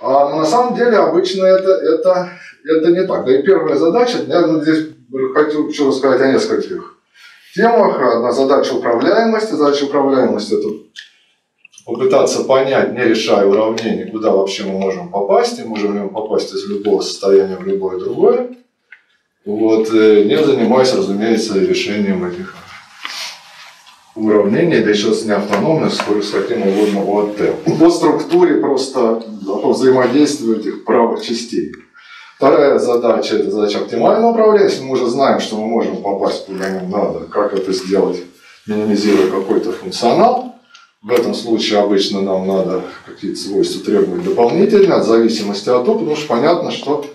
А на самом деле обычно это не так. Да и первая задача, я здесь хочу еще рассказать о нескольких темах. Одна задача управляемости. Задача управляемости — это попытаться понять, не решая уравнений, куда вообще мы можем попасть. И можем ли мы попасть из любого состояния в любое другое. Вот, не занимаясь, разумеется, решением этих уравнений, да еще с неавтономных, с каким угодно ОТ. По структуре просто по взаимодействию этих правых частей. Вторая задача — это задача оптимального управления. Если мы уже знаем, что мы можем попасть куда нам надо, как это сделать, минимизируя какой-то функционал. В этом случае обычно нам надо какие-то свойства требовать дополнительно, от зависимости от того, потому что понятно, что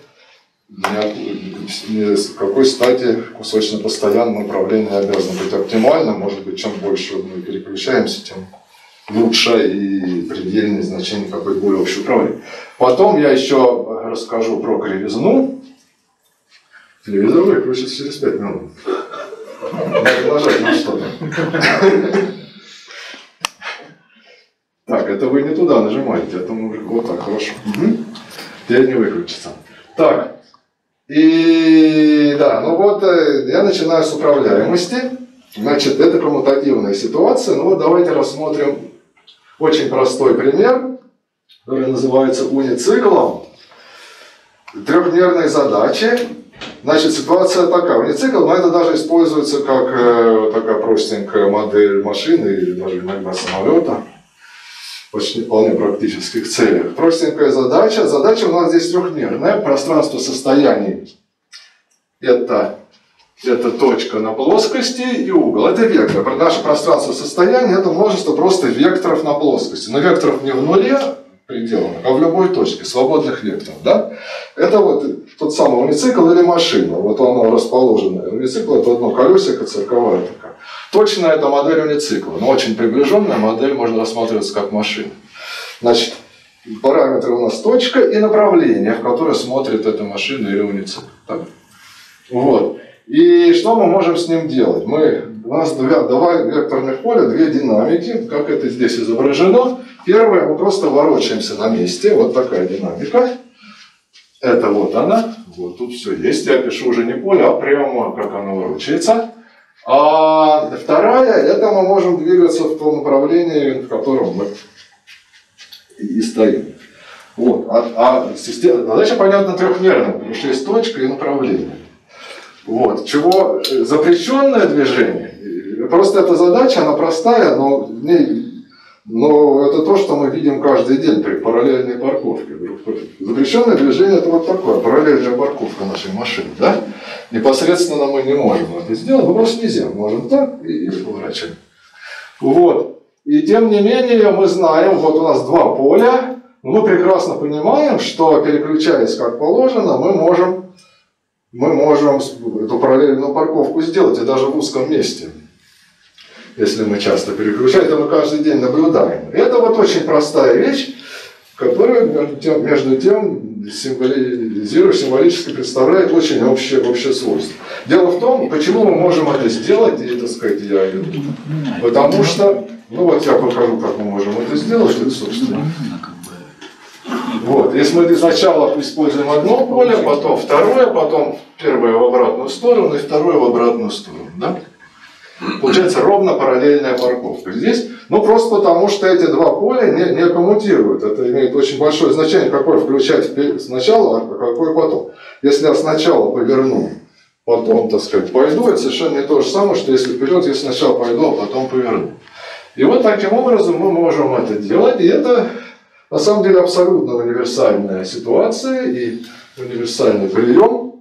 с какой стати кусочно-постоянное управление обязано быть оптимальным. Может быть, чем больше мы переключаемся, тем лучше, и предельное значение какой более общее управление. Потом я еще расскажу про кривизну. Телевизор выключится через 5 минут. Надо нажать на что-то. Так, это вы не туда нажимаете, это мы уже вот так, хорошо. Теперь не выключится. Так. И да, ну вот я начинаю с управляемости. Значит, это коммутативная ситуация. Ну вот давайте рассмотрим очень простой пример, который называется унициклом. Трехмерные задачи. Значит, ситуация такая. Уницикл, но это даже используется как такая простенькая модель машины или даже иногда самолета. Почти вполне практических целях. Простенькая задача. Задача у нас здесь трехмерная. Пространство состояний — это точка на плоскости и угол. Это вектор. Наше пространство состояния — это множество просто векторов на плоскости. Но векторов не в нуле пределах, а в любой точке, свободных векторов. Да? Это вот тот самый уницикл или машина. Вот оно расположено. Уницикл — это одно колесико, цирковая такая. Точно это модель уницикла, но очень приближенная модель можно рассматриваться как машина. Значит, параметры у нас точка и направление, в которое смотрит эта машина или уницикл. Так? Вот. И что мы можем с ним делать? У нас два векторных поля, две динамики, как это здесь изображено. Первое, мы просто ворочаемся на месте, вот такая динамика. Это вот она, вот тут все есть. Я пишу уже не поле, а прямо как оно ворочается. А вторая, это мы можем двигаться в том направлении, в котором мы и стоим. Вот. Задача, понятно, трехмерная, потому что есть точка и направление. Вот. Чего запрещенное движение, просто эта задача, она простая, но это то, что мы видим каждый день при параллельной парковке. Запрещенное движение — это вот такое, параллельная парковка нашей машины. Да? Непосредственно мы не можем это сделать, мы просто нельзя. Можем так и поворачиваем. Вот. И тем не менее мы знаем, вот у нас два поля, но мы прекрасно понимаем, что, переключаясь как положено, мы можем эту параллельную парковку сделать, и даже в узком месте. Если мы часто переключаем, это мы каждый день наблюдаем. Это вот очень простая вещь, которая между тем символически представляет очень общее свойство. Дело в том, почему мы можем это сделать, и, так сказать, потому что, ну вот я покажу, как мы можем это сделать, это, собственно. Вот, если мы сначала используем одно поле, потом второе, потом первое в обратную сторону и второе в обратную сторону, да? Получается ровно параллельная парковка. Здесь, просто потому, что эти два поля не коммутируют. Это имеет очень большое значение, какое включать сначала, а какое потом. Если я сначала поверну, потом, так сказать, пойду, это совершенно не то же самое, что если вперед, я сначала пойду, а потом поверну. И вот таким образом мы можем это делать, и это на самом деле абсолютно универсальная ситуация и универсальный прием.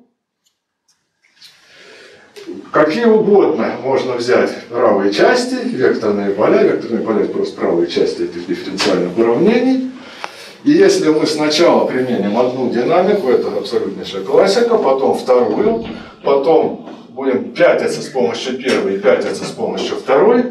Какие угодно можно взять правые части, векторные поля это просто правые части этих дифференциальных уравнений. И если мы сначала применим одну динамику, это абсолютнейшая классика, потом вторую, потом будем пятиться с помощью первой и пятиться с помощью второй,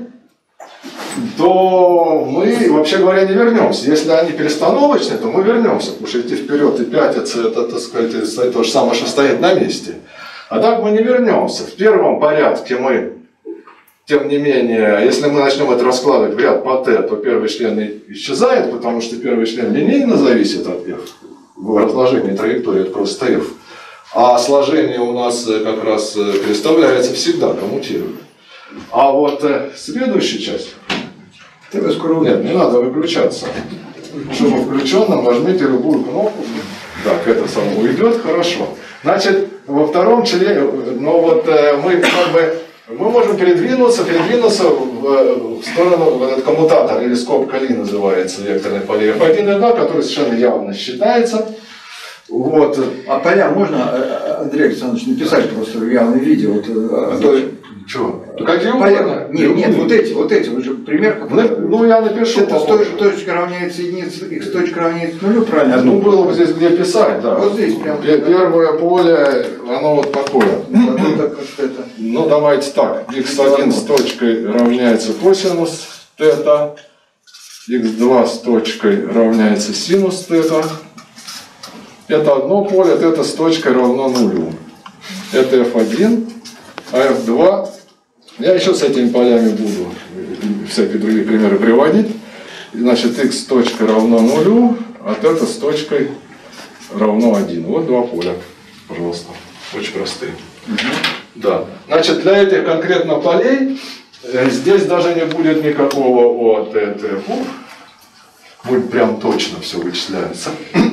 то мы, вообще говоря, не вернемся. Если они перестановочные, то мы вернемся, потому что идти вперед и пятиться, это, так сказать, то же самое, что стоять на месте. А так мы не вернемся. В первом порядке мы, тем не менее, если мы начнем это раскладывать в ряд по t, то первый член исчезает, потому что первый член линейно зависит от f. в разложении траектории это просто f. А сложение у нас как раз переставляется всегда, коммутирует. А вот следующая часть... Нет, не надо выключаться. Чтобы включенным нажмите любую кнопку. Так, это само уйдет, хорошо. Значит, во втором члене, ну вот мы как бы, мы можем передвинуться в сторону, в этот коммутатор, или скобка Ли называется, векторный полей F1 и F2, который совершенно явно считается. Вот. А поля можно, Андрей Александрович, написать просто в явном виде? Вот, чего? Какие угодно? Нет, вот эти уже пример. Ну, я напишу. Это точка равняется единице, x точка равняется нулю, правильно? Ну, было бы здесь где писать, да. Вот здесь прям. Первое поле, оно вот такое. Ну, давайте так. x1 с точкой равняется косинус θ, x2 с точкой равняется синус θ. Это одно поле, θ с точкой равно нулю. Это f1, а f2... Я еще с этими полями буду всякие другие примеры приводить. Значит, x точка равно нулю, а θ с точкой равно 1. Вот два поля, пожалуйста. Очень простые. Да. Значит, для этих конкретно полей здесь даже не будет никакого ОТ, будет прям точно все вычисляется.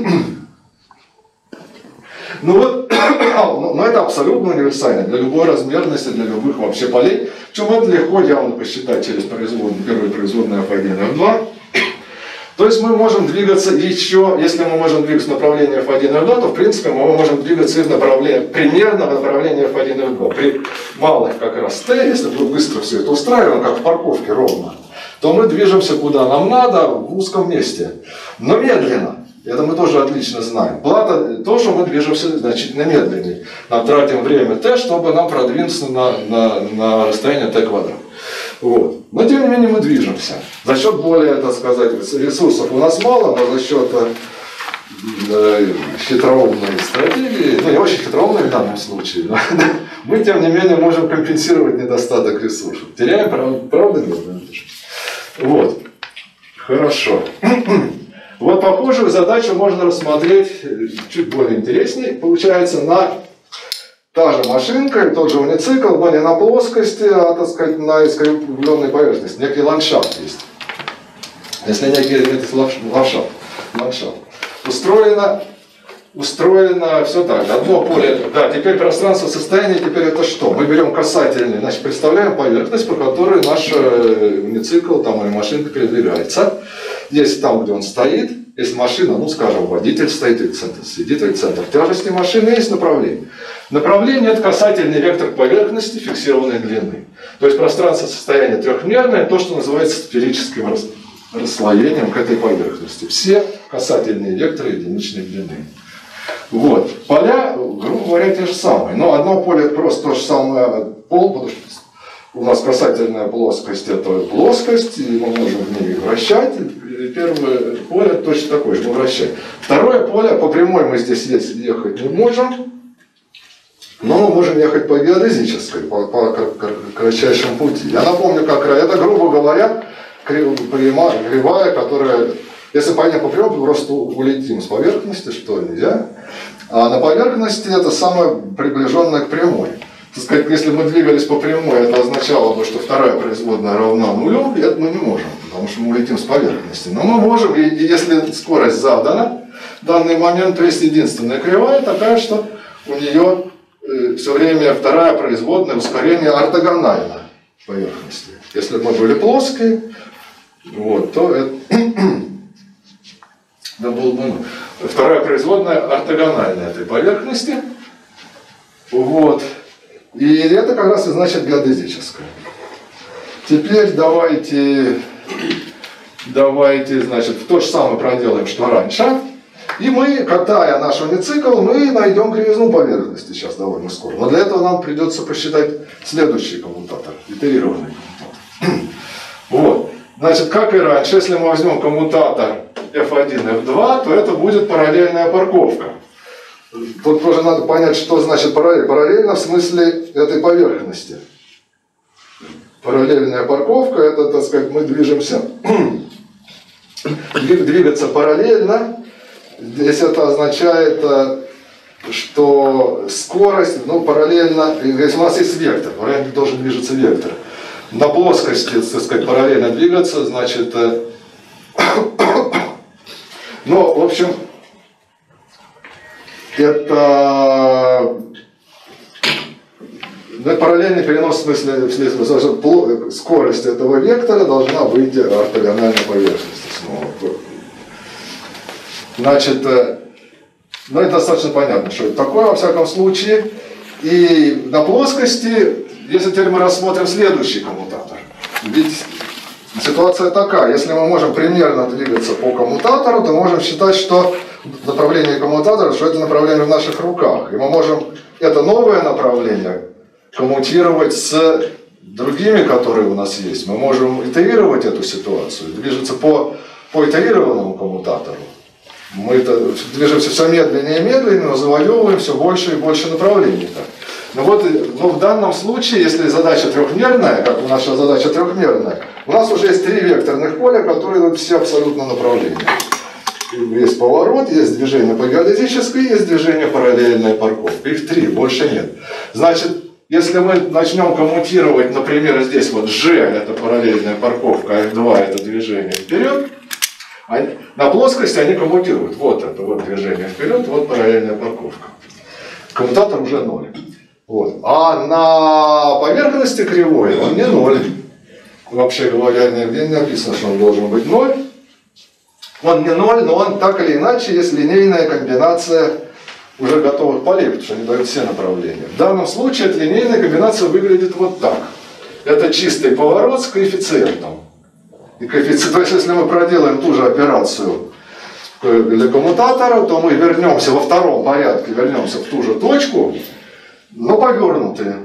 Ну вот, но это абсолютно универсально для любой размерности, для любых вообще полей. Причем это легко явно посчитать через первую производную F1 и F2. То есть мы можем двигаться еще, если мы можем двигаться в направлении F1 и F2, то в принципе мы можем двигаться и в направлении, примерно в направлении F1 и F2. При малых как раз T, если мы быстро все это устраиваем, как в парковке ровно, то мы движемся куда нам надо, в узком месте, но медленно. Это мы тоже отлично знаем. Плата, то, что мы движемся значительно медленнее. Нам тратим время t, чтобы нам продвинуться на расстояние t квадрат. Вот. Но тем не менее мы движемся. За счет более, так сказать, ресурсов у нас мало, но за счет хитроумной стратегии, ну не очень хитроумной в данном случае, но мы тем не менее можем компенсировать недостаток ресурсов. Теряем, правда, нет? Вот. Хорошо. Вот похожую задачу можно рассмотреть чуть более интереснее. Получается, та же машинка, тот же уницикл, но не на плоскости, а, так сказать, на искривленной поверхности. Некий ландшафт есть. Если некий ландшафт. Устроено все так. Одно поле, да, теперь пространство состояния, теперь это что? Мы берем касательный, значит, представляем поверхность, по которой наш уницикл там, или машинка передвигается. Есть там, где он стоит, есть машина, ну, скажем, водитель стоит, или сидит, или центр тяжести машины, есть направление. Направление – это касательный вектор поверхности фиксированной длины. То есть пространство состояния трехмерное, то, что называется сферическим расслоением к этой поверхности. Все касательные векторы единичной длины. Вот. Поля, грубо говоря, те же самые. Но одно поле это просто то же самое пол, потому что у нас касательная плоскость это плоскость, и мы можем в ней вращать. И первое поле точно такое же, мы вращаем. Второе поле, по прямой мы здесь ехать не можем, но мы можем ехать по геодезической, по кратчайшему пути. Я напомню, как это, грубо говоря, кривая, которая, если по ней по прямой, мы просто улетим с поверхности, что нельзя. А на поверхности это самое приближенное к прямой. Так сказать, если мы двигались по прямой, это означало бы, что вторая производная равна нулю, и это мы не можем, потому что мы улетим с поверхности. Но мы можем, и если скорость задана в данный момент, то есть единственная кривая такая, что у нее все время вторая производная ускорение ортогонально поверхности. Если бы мы были плоские, вот, то это да, было бы вторая производная ортогональная этой поверхности. Вот. И это как раз и значит геодезическое. Теперь давайте, значит, то же самое проделаем, что раньше. И мы, катая наш уницикл, мы найдем кривизну поверхности сейчас довольно скоро. Но для этого нам придется посчитать следующий коммутатор, итерированный коммутатор. Вот. Значит, как и раньше, если мы возьмем коммутатор F1, F2, то это будет параллельная парковка. Тут тоже надо понять, что значит параллель. Параллельно в смысле этой поверхности. Параллельная парковка, это, так сказать, мы движемся, двигаться параллельно Здесь это означает, что скорость, ну, параллельно, если у нас есть вектор, параллельно должен движется вектор. На плоскости, так сказать, параллельно двигаться, значит, ну, в общем, это параллельный перенос, в смысле, скорость этого вектора должна быть ортогональной поверхности снова. Значит, ну, это достаточно понятно, что это такое, во всяком случае. И на плоскости, если теперь мы рассмотрим следующий коммутатор. Ведь ситуация такая, если мы можем примерно двигаться по коммутатору, то можем считать, что направление коммутатора, что это направление в наших руках. И мы можем это новое направление коммутировать с другими, которые у нас есть. Мы можем итерировать эту ситуацию, движется по итерированному коммутатору. Мы движемся все медленнее и медленнее, но завоевываем все больше и больше направлений. Но в данном случае, если задача трехмерная, как наша задача трехмерная, у нас уже есть 3 векторных поля, которые идут все абсолютно направления. Есть поворот, есть движение по геодезической, есть движение параллельная парковка. Их 3, больше нет. Значит, если мы начнем коммутировать, например, здесь вот G это параллельная парковка, а F2 это движение вперед, на плоскости они коммутируют. Вот это вот движение вперед, вот параллельная парковка. Коммутатор уже 0. Вот. А на поверхности кривой он не 0. Вообще говоря, нигде не написано, что он должен быть 0. Он не 0, но он так или иначе есть линейная комбинация уже готовых полей, потому что они дают все направления. В данном случае эта линейная комбинация выглядит вот так. Это чистый поворот с коэффициентом. И коэффициент, то есть если мы проделаем ту же операцию для коммутатора, то мы вернемся во втором порядке, вернемся в ту же точку, но повернутые.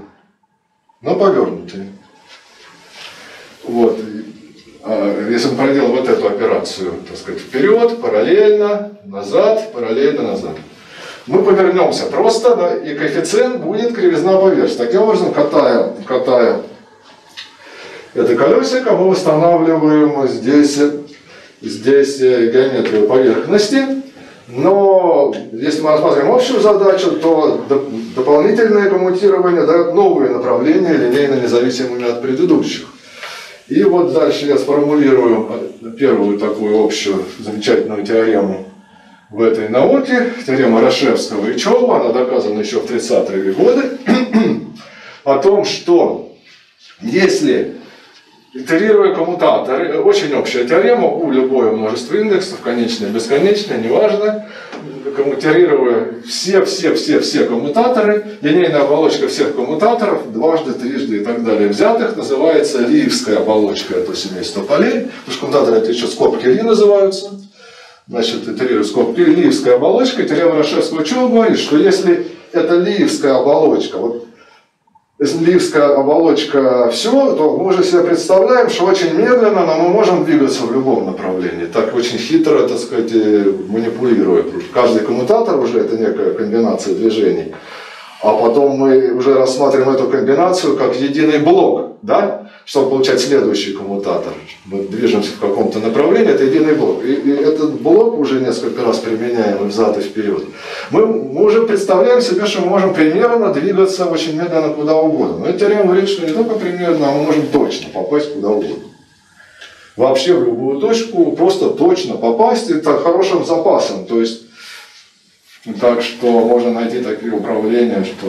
Вот. Если мы проделаем вот эту операцию, так сказать, вперед, параллельно, назад, мы повернемся просто, да, и коэффициент будет кривизна поверхности. Таким образом, катая это колесико, мы восстанавливаем здесь геометрию поверхности. Но если мы рассматриваем общую задачу, то дополнительное коммутирование дает новые направления, линейно независимыми от предыдущих. И вот дальше я сформулирую первую такую общую замечательную теорему в этой науке. Теорема Рашевского и Чова, она доказана еще в 30-е годы. О том, что если итерируя коммутаторы, очень общая теорема, у любое множество индексов, конечное, бесконечное, неважно, коммутируя все коммутаторы, линейная оболочка всех коммутаторов, дважды, трижды и так далее взятых, называется Лиевская оболочка этого семейства полей, потому что коммутаторы это еще скобки Ли называются, значит, итерируя скобки Лиевская оболочка, и теорема Рашевского чего говорит, что если это Лиевская оболочка, вот если Лиевская оболочка все, то мы уже себе представляем, что очень медленно, но мы можем двигаться в любом направлении. Так очень хитро, так сказать, манипулируя. Каждый коммутатор уже это некая комбинация движений. А потом мы уже рассматриваем эту комбинацию как единый блок, да? Чтобы получать следующий коммутатор. Мы движемся в каком-то направлении, это единый блок. И этот блок уже несколько раз применяем взад и вперед. Мы уже представляем себе, что мы можем примерно двигаться очень медленно куда угодно. Но эта теорема говорит, что не только примерно, а мы можем точно попасть куда угодно. Вообще в любую точку просто точно попасть, это хорошим запасом. То есть, так что можно найти такие управления, что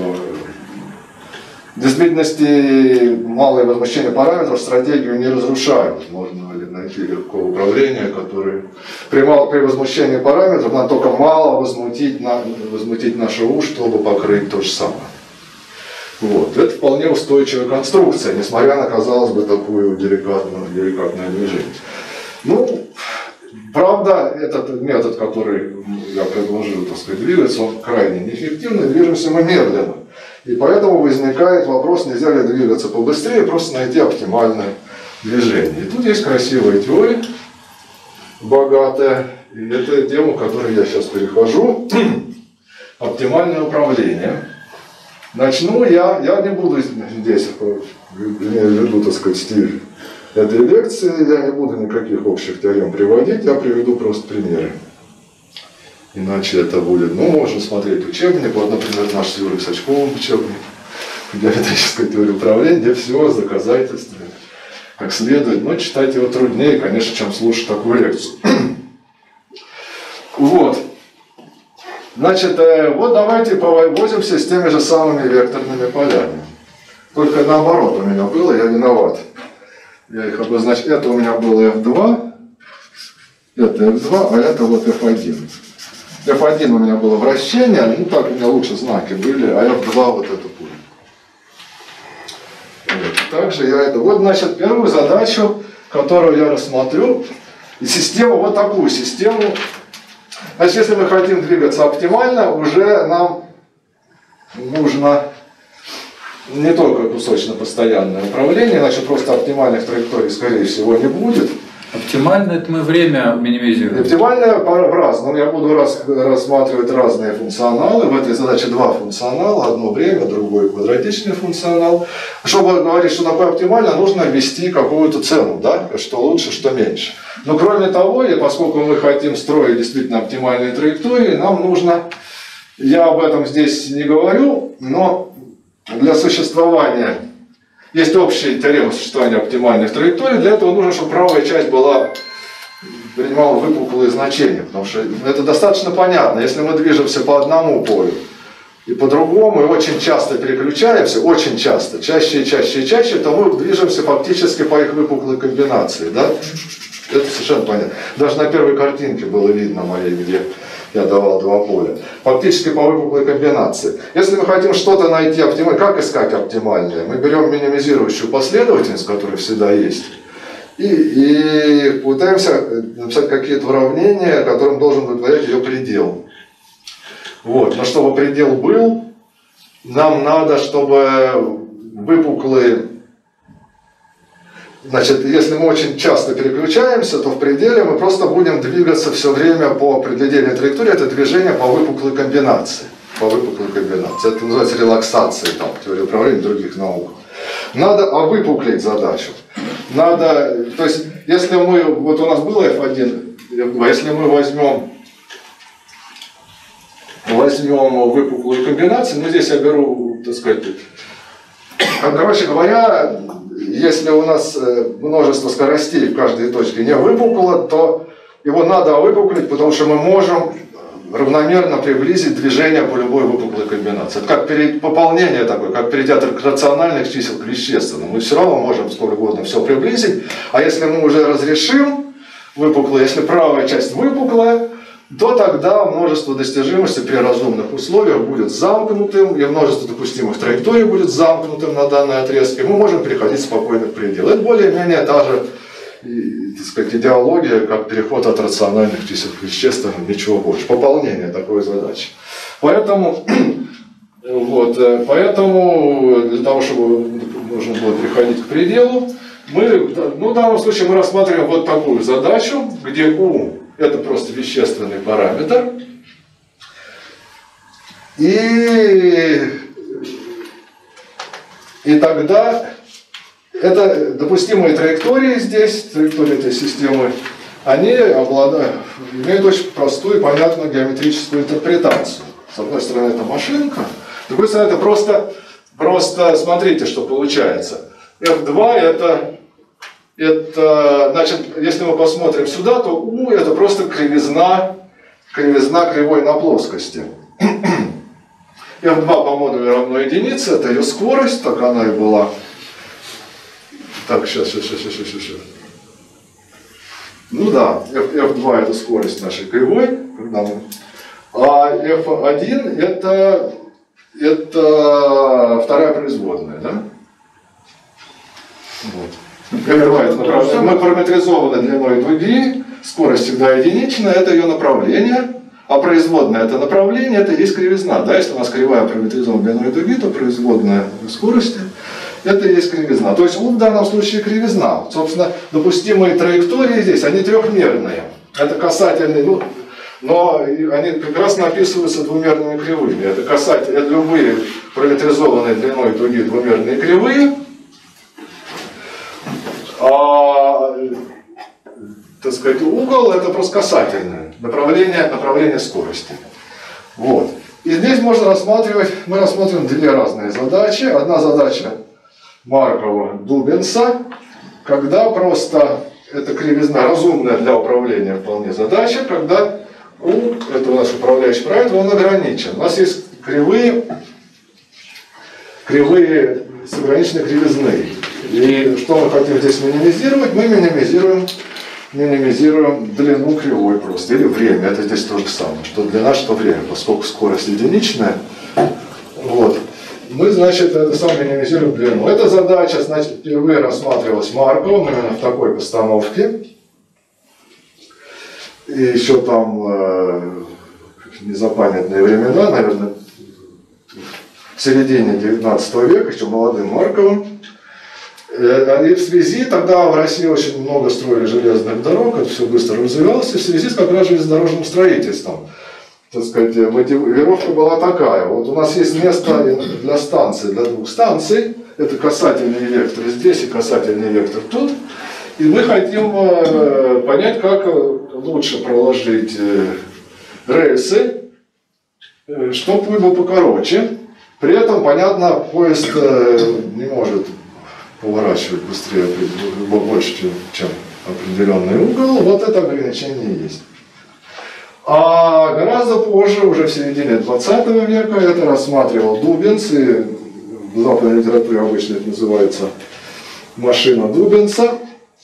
в действительности малое возмущение параметров стратегию не разрушают. Можно найти легко управление, которое при возмущении параметров нам только мало возмутить нашу УШ, чтобы покрыть то же самое. Вот. Это вполне устойчивая конструкция, несмотря на, казалось бы, такую деликатное движение. Ну, правда, этот метод, который я предложил, так сказать, двигаться, он крайне неэффективный, движемся мы медленно. И поэтому возникает вопрос, нельзя ли двигаться побыстрее, просто найти оптимальное движение. И тут есть красивая теория, богатая, и это тема, к которой я сейчас перехожу. Оптимальное управление. Начну я не буду здесь, введу, так сказать, стиль этой лекции, я не буду никаких общих теорем приводить, я приведу просто примеры. Иначе это будет, ну, можно смотреть учебник, вот, например, наш с Юрой Сачковым учебник геометрической теории управления, где все с доказательствами, как следует, но читать его труднее, конечно, чем слушать такую лекцию. Вот. Значит, вот давайте повозимся с теми же самыми векторными полями. Только наоборот у меня было, я виноват. Я их обозначил. Это у меня было F2, это F2, а это вот F1. F1 у меня было вращение, ну так у меня лучше знаки были, а F2 вот это пуля. Вот. Также я это... Вот, значит, первую задачу, которую я рассмотрю, и систему, вот такую систему. Значит, если мы хотим двигаться оптимально, уже нам нужно не только кусочно-постоянное управление, иначе просто оптимальных траекторий, скорее всего, не будет. Оптимально это мы время минимизируем. Оптимальное по-разному. Я буду рассматривать разные функционалы. В этой задаче два функционала. Одно время, другой квадратичный функционал. Чтобы говорить, что такое оптимально, нужно ввести какую-то цену, да? Что лучше, что меньше. Но кроме того, и поскольку мы хотим строить действительно оптимальные траектории, нам нужно, я об этом здесь не говорю, но для существования есть общая теорема существования оптимальных траекторий. Для этого нужно, чтобы правая часть принимала выпуклые значения. Потому что это достаточно понятно. Если мы движемся по одному полю и по другому, и очень часто переключаемся, очень часто, чаще и чаще и чаще, то мы движемся фактически по их выпуклой комбинации. Да? Это совершенно понятно. Даже на первой картинке было видно моей, где я давал два поля. Фактически по выпуклой комбинации. Если мы хотим что-то найти оптимальное, как искать оптимальное? Мы берем минимизирующую последовательность, которая всегда есть, и пытаемся написать какие-то уравнения, которым должен удовлетворять ее предел. Вот. Но чтобы предел был, нам надо, чтобы выпуклые... Значит, если мы очень часто переключаемся, то в пределе мы просто будем двигаться все время по определению траектории. Это движение по выпуклой комбинации. По выпуклой комбинации. Это называется релаксацией, там, в теории управления и других наук. Надо овыпуклить задачу. Надо, то есть, если мы, вот у нас было F1, F2, если мы возьмем выпуклую комбинацию, ну здесь я беру, так сказать, короче говоря, если у нас множество скоростей в каждой точке не выпукло, то его надо выпуклить, потому что мы можем равномерно приблизить движение по любой выпуклой комбинации. Это как пополнение такое, как перейдя от рациональных чисел к вещественным. Мы все равно можем сколько угодно все приблизить, а если мы уже разрешим выпуклое, если правая часть выпуклая, то тогда множество достижимости при разумных условиях будет замкнутым, и множество допустимых траекторий будет замкнутым на данной отрезке. Мы можем переходить спокойно к пределу. Это более-менее та же, так сказать, идеология, как переход от рациональных чисел к вещественным, ничего больше. Пополнение такой задачи. Поэтому, поэтому для того, чтобы нужно было переходить к пределу, в данном случае мы рассматриваем вот такую задачу, где U это просто вещественный параметр. И тогда это допустимые траектории здесь, траектории этой системы, они имеют очень простую и понятную геометрическую интерпретацию. С одной стороны, это машинка, с другой стороны, это просто смотрите, что получается. F2 это, значит, если мы посмотрим сюда, то U это просто кривизна кривой на плоскости. F2 по модулю равно единице, это ее скорость, так она и была. Так, сейчас. Ну да, F2 это скорость нашей кривой, а F1 это вторая производная, да? Вот. Мы параметризованы длиной дуги, скорость всегда единичная, это ее направление, а производная это направление, это есть кривизна. Да? Если у нас кривая параметризована длиной дуги, то производная скорости это и есть кривизна. То есть в данном случае кривизна. Собственно, допустимые траектории здесь, они трехмерные. Это касательные, но они прекрасно описываются двумерными кривыми. Это любые параметризованные длиной дуги двумерные кривые. Так сказать, угол это просто касательное направление скорости. Вот. И здесь можно рассматривать, мы рассмотрим две разные задачи. Одна задача Маркова-Дубенса, когда просто эта кривизна разумная для управления вполне задача, когда это у нас управляющий параметр, он ограничен. У нас есть кривые с ограниченной кривизной. И что мы хотим здесь минимизировать? Мы минимизируем длину кривой просто, или время. Это здесь то же самое, что длина, что время, поскольку скорость единичная. Вот. Мы, значит, это самое минимизируем длину. Эта задача, значит, впервые рассматривалась Марковым именно в такой постановке. И еще там незапамятные времена, наверное, в середине 19 века, еще молодым Марковым. И в связи, тогда в России очень много строили железных дорог, это все быстро развивалось, и в связи с как раз железнодорожным строительством. Так сказать, мотивировка была такая. Вот у нас есть место для станций, для двух станций. Это касательный вектор здесь и касательный вектор тут. И мы хотим понять, как лучше проложить рельсы, чтобы путь был покороче. При этом, понятно, поезд не может поворачивать быстрее, больше, чем определенный угол. Вот это ограничение есть. А гораздо позже, уже в середине 20 века, это рассматривал Дубенс, и в западной литературе обычно это называется машина Дубенса.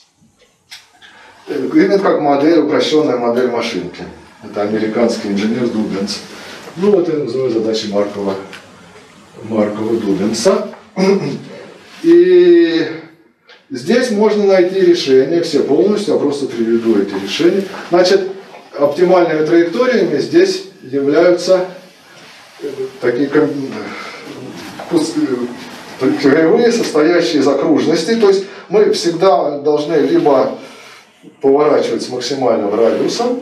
Именно как модель, упрощенная модель машинки. Это американский инженер Дубенс. Ну вот это называется задача Маркова-Дубенса. И здесь можно найти решение, все полностью, я просто приведу эти решения. Значит, оптимальными траекториями здесь являются такие кривые, состоящие из окружностей. То есть мы всегда должны либо поворачивать с максимальным радиусом,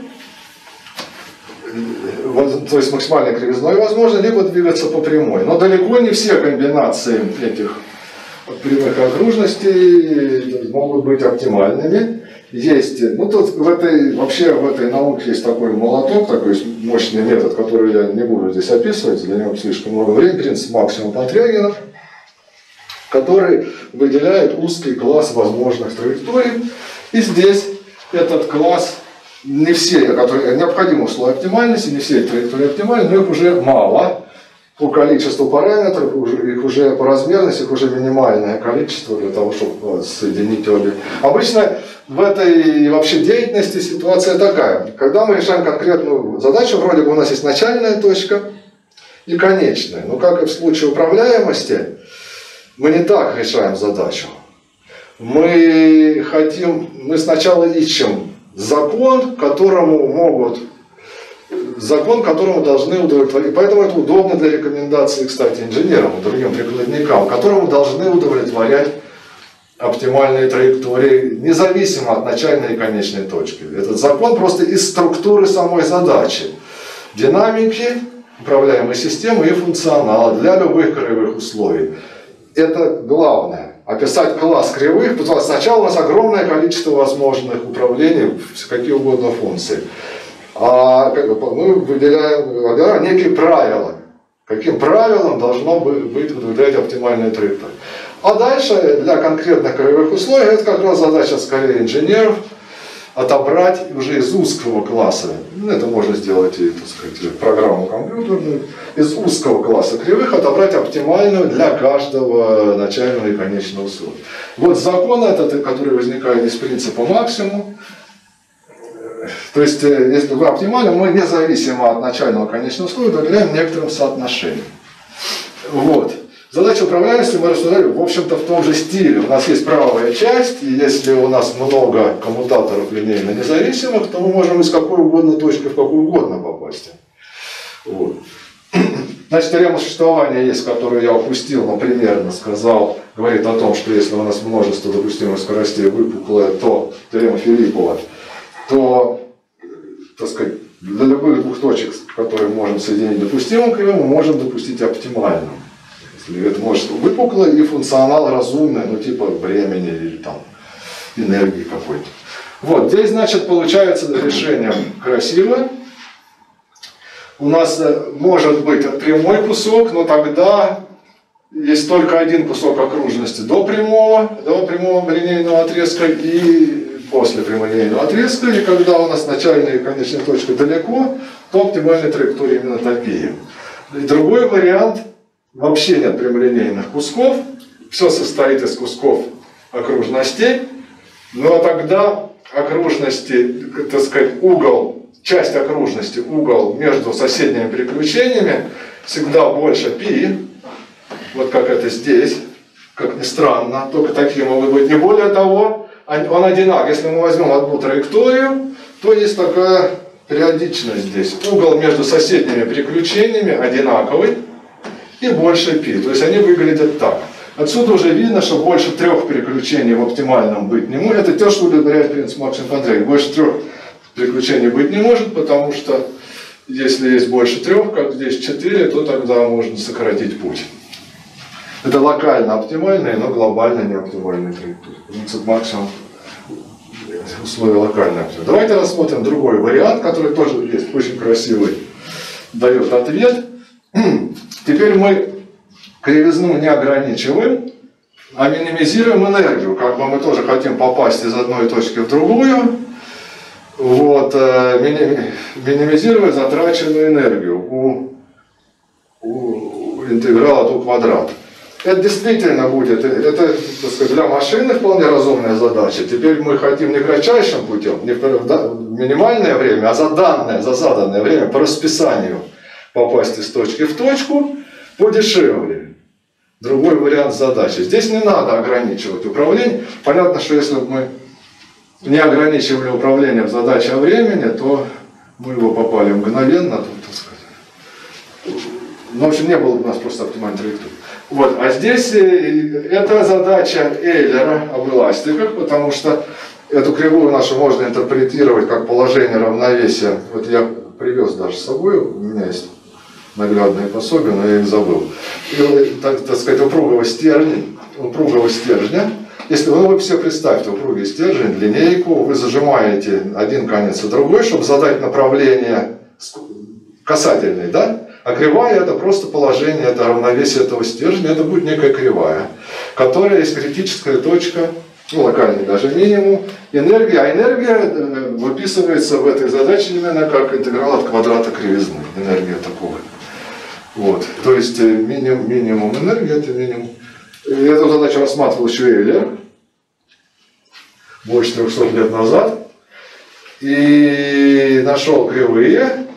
то есть максимальной кривизной возможно, либо двигаться по прямой. Но далеко не все комбинации этих прямых окружностей могут быть оптимальными. Есть, ну тут вообще в этой науке есть такой молоток, такой мощный метод, который я не буду здесь описывать, для него слишком много времени, принцип Максимум-Пантрягина, который выделяет узкий класс возможных траекторий. И здесь этот класс, не все, которые необходимы условия оптимальности, не все траектории оптимальны, но их уже мало. По количеству параметров, их уже по размерности, их уже минимальное количество для того, чтобы соединить обе. Обычно в этой вообще деятельности ситуация такая. Когда мы решаем конкретную задачу, вроде бы у нас есть начальная точка и конечная. Но как и в случае управляемости, мы не так решаем задачу. Мы сначала ищем закон, которому должны удовлетворить. Поэтому это удобно для рекомендаций, кстати, инженерам и другим прикладникам, которому должны удовлетворять оптимальные траектории, независимо от начальной и конечной точки. Этот закон просто из структуры самой задачи. Динамики управляемой системы и функционала для любых кривых условий. Это главное. Описать класс кривых, потому что сначала у нас огромное количество возможных управлений в какие угодно функции. А мы выделяем некие правила. Каким правилам должно быть удовлетворять оптимальная траектория. А дальше для конкретных кривых условий это как раз задача скорее инженеров отобрать уже из узкого класса. Это можно сделать и, так сказать, программу компьютерную. Из узкого класса кривых отобрать оптимальную для каждого начального и конечного условия. Вот закон этот, который возникает из принципа максимум. То есть, если вы оптимально, мы независимо от начального и конечного условия доверяем некоторым соотношениям. Вот. Задача управляемости мы рассуждали, в общем-то, в том же стиле. У нас есть правая часть, и если у нас много коммутаторов линейно независимых, то мы можем из какой угодно точки в какую угодно попасть. Вот. Значит, теорема существования есть, которую я упустил, но примерно сказал, говорит о том, что если у нас множество допустимых скоростей выпуклое, то теорема Филиппова, то, так сказать, для любых двух точек, которые мы можем соединить допустимым кривым, мы можем допустить оптимальным. Если это может быть выпуклое и функционал разумный, ну типа времени или там энергии какой-то. Вот, здесь, значит, получается решение красивое. У нас может быть прямой кусок, но тогда есть только один кусок окружности до прямого линейного отрезка и после прямолинейного отрезка. И когда у нас начальная и конечная точка далеко, то оптимальные траектории именно такие. И другой вариант, вообще нет прямолинейных кусков, все состоит из кусков окружностей, но тогда окружности, так сказать, часть окружности, угол между соседними переключениями всегда больше π, вот как это здесь, как ни странно, только такие могут быть. Не более того, он одинаков. Если мы возьмем одну траекторию, то есть такая периодичность здесь. Угол между соседними переключениями одинаковый и больше π. То есть они выглядят так. Отсюда уже видно, что больше 3 переключений в оптимальном быть не может. Это то, что удовлетворяет принцип Максвелл-Контракт. Больше 3 переключений быть не может, потому что если есть больше 3, как здесь 4, то тогда можно сократить путь. Это локально оптимальные, но глобально не оптимальные траектории. Принцип Максвелла, условия локальной оптимальности. Давайте рассмотрим другой вариант, который тоже есть, очень красивый, дает ответ. Теперь мы кривизну не ограничиваем, а минимизируем энергию. Как бы мы тоже хотим попасть из одной точки в другую. Вот, минимизируя затраченную энергию у интеграла от u квадрат. Это действительно будет, это, так сказать, для машины вполне разумная задача. Теперь мы хотим не кратчайшим путем, не в минимальное время, а за заданное время по расписанию попасть из точки в точку подешевле. Другой вариант задачи. Здесь не надо ограничивать управление. Понятно, что если бы мы не ограничивали управление в задаче о времени, то мы его попали мгновенно, так сказать. Ну, в общем, не было бы у нас просто оптимальной траектории. Вот. А здесь это задача Эйлера об эластиках, потому что эту кривую нашу можно интерпретировать как положение равновесия. Вот я привез даже с собой, у меня есть наглядные пособия, но я их забыл. И, так сказать, упругого стержня. Если вы все представьте, упругий стержень, линейку, вы зажимаете один конец и другой, чтобы задать направление касательное, да? А кривая — это просто положение, это равновесие этого стержня, это будет некая кривая, которая есть критическая точка, ну, локальный даже минимум, энергия. А энергия выписывается в этой задаче именно как интеграл от квадрата кривизны, энергия такого. Вот. То есть минимум энергии — это минимум. Эту задачу рассматривал еще Эйлер больше 300 лет назад и нашел кривые,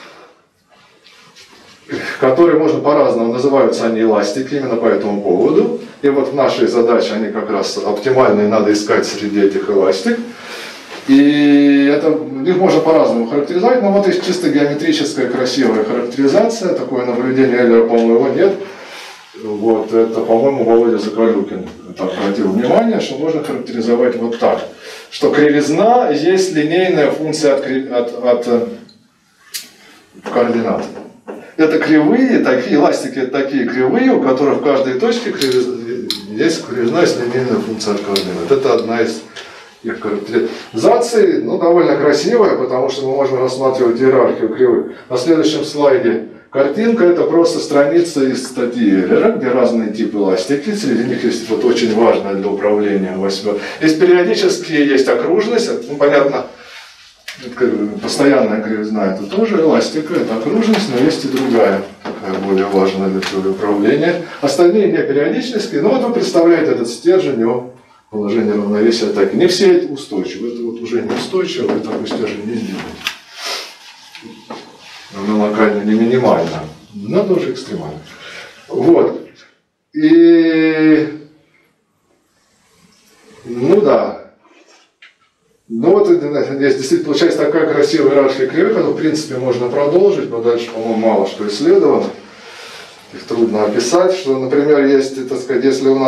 которые можно по-разному, называются они эластики именно по этому поводу. И вот в нашей задаче они как раз оптимальные, надо искать среди этих эластик. И их можно по-разному характеризовать, но вот есть чисто геометрическая красивая характеризация, такое наблюдение Эйлера, по-моему, его нет. Вот, это, по-моему, Володя Закалюкин обратил внимание, что можно характеризовать вот так, что кривизна есть линейная функция от координат. Это кривые, такие эластики, это такие кривые, у которых в каждой точке есть кривизна, есть линейная функция от координат. Это одна из их характеризаций, ну, довольно красивая, потому что мы можем рассматривать иерархию кривых. На следующем слайде картинка — это просто страница из статьи Эйлера, где разные типы эластики, среди них есть вот очень важная для управления восьмеркой. Есть периодические, есть окружность, ну, понятно, постоянная кривизна — это тоже эластика, это окружность, но есть и другая, такая более важная для теории управления. Остальные не периодические, но вот вы представляете этот стержень, его положение равновесия так. Не все эти устойчивы, это вот уже неустойчиво, вы такой стержень не сделаете. Оно локально не минимально, но тоже экстремально. Вот. И, ну да. Ну вот здесь действительно получается такая красивая иерархия кривых, которую в принципе можно продолжить, но дальше, по-моему, мало что исследовано. Их трудно описать, что, например, есть, так сказать, если у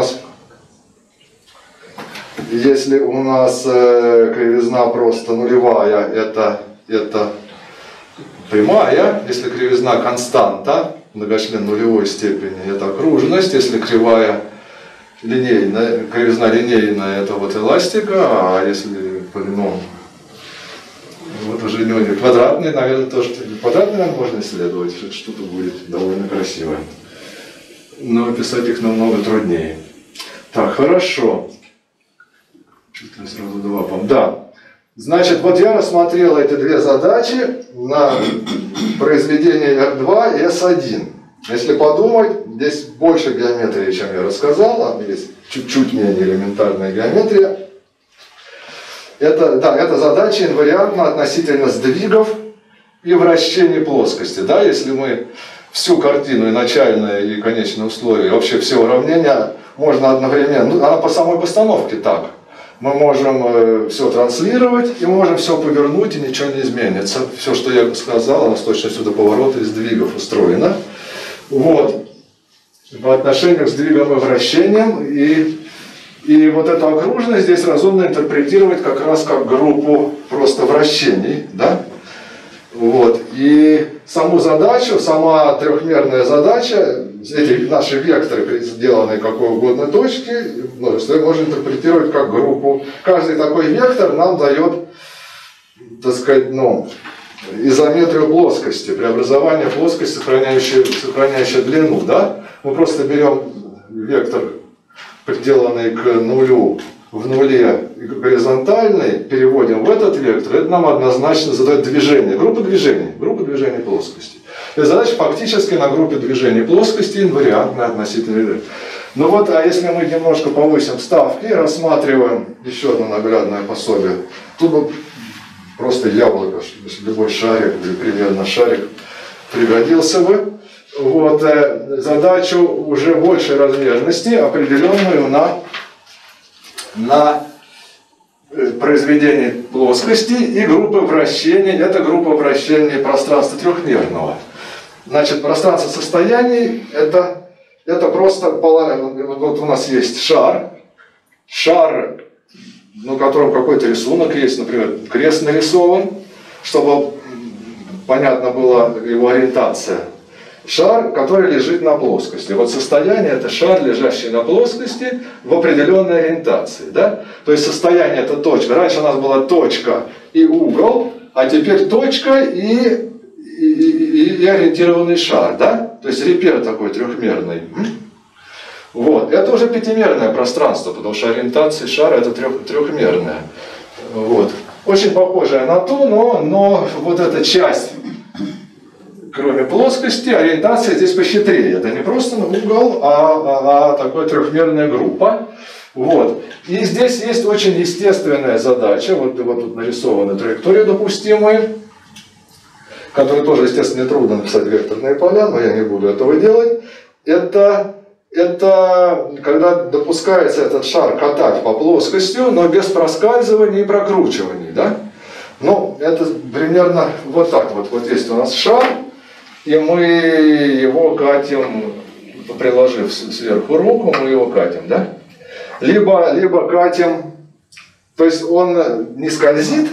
нас кривизна просто нулевая, это прямая, если кривизна константа, многочлен нулевой степени, это окружность, если кривая линейная, кривизна линейная, это вот эластика, а если полином. Вот уже не квадратный, наверное, тоже. Квадратный нам можно исследовать, что-то будет довольно красивое. Но описать их намного труднее. Так, хорошо. Что-то я сразу два помню. Да. Значит, вот я рассмотрел эти две задачи на произведение R2 и S1. Если подумать, здесь больше геометрии, чем я рассказал, а здесь чуть-чуть менее элементарная геометрия. Это задача инвариантна относительно сдвигов и вращений плоскости. Да, если мы всю картину, и начальное, и конечное условие, вообще все уравнения можно одновременно, ну, она по самой постановке так. Мы можем все транслировать, и можем все повернуть, и ничего не изменится. Все, что я сказал, оно с точностью до поворота и сдвигов устроено. Вот. По отношению к сдвигам и вращениям, и вот эту окружность здесь разумно интерпретировать как раз как группу просто вращений, да? Вот. И саму задачу, сама трехмерная задача, эти наши векторы, сделанные какой угодно точки, можно интерпретировать как группу. Каждый такой вектор нам дает, так сказать, ну, изометрию плоскости, преобразование плоскости, сохраняющее длину. Да? Мы просто берем вектор, приделанный к нулю, в нуле горизонтальный, переводим в этот вектор, это нам однозначно задает движение, группа движений плоскости. И задача фактически на группе движений плоскости инвариантная относительно. Ну вот, а если мы немножко повысим ставки и рассматриваем еще одно наглядное пособие, тут просто яблоко, любой шарик или примерно шарик пригодился бы. Вот, задачу уже большей размерности, определенную на произведение плоскости и группы вращений. Это группа вращений пространства трехмерного. Значит, пространство состояний это просто, вот у нас есть шар, на котором какой-то рисунок есть, например, крест нарисован, чтобы понятно была его ориентация. Шар, который лежит на плоскости. Вот состояние – это шар, лежащий на плоскости в определенной ориентации. Да? То есть состояние – это точка. Раньше у нас была точка и угол, а теперь точка и ориентированный шар. Да? То есть репер такой трехмерный. Вот. Это уже пятимерное пространство, потому что ориентация шара – это трехмерное. Вот. Очень похожая на ту, но вот эта часть, кроме плоскости, ориентация здесь похитрее. Это не просто угол, а такая трехмерная группа. Вот. И здесь есть очень естественная задача. Вот тут нарисованы траектории допустимые, которые тоже, естественно, нетрудно написать векторные поля, но я не буду этого делать. Это когда допускается этот шар катать по плоскости, но без проскальзывания и прокручивания. Да? Ну, это примерно вот так вот. Вот есть у нас шар, и мы его катим, приложив сверху руку, мы его катим, да? Либо катим, то есть он не скользит,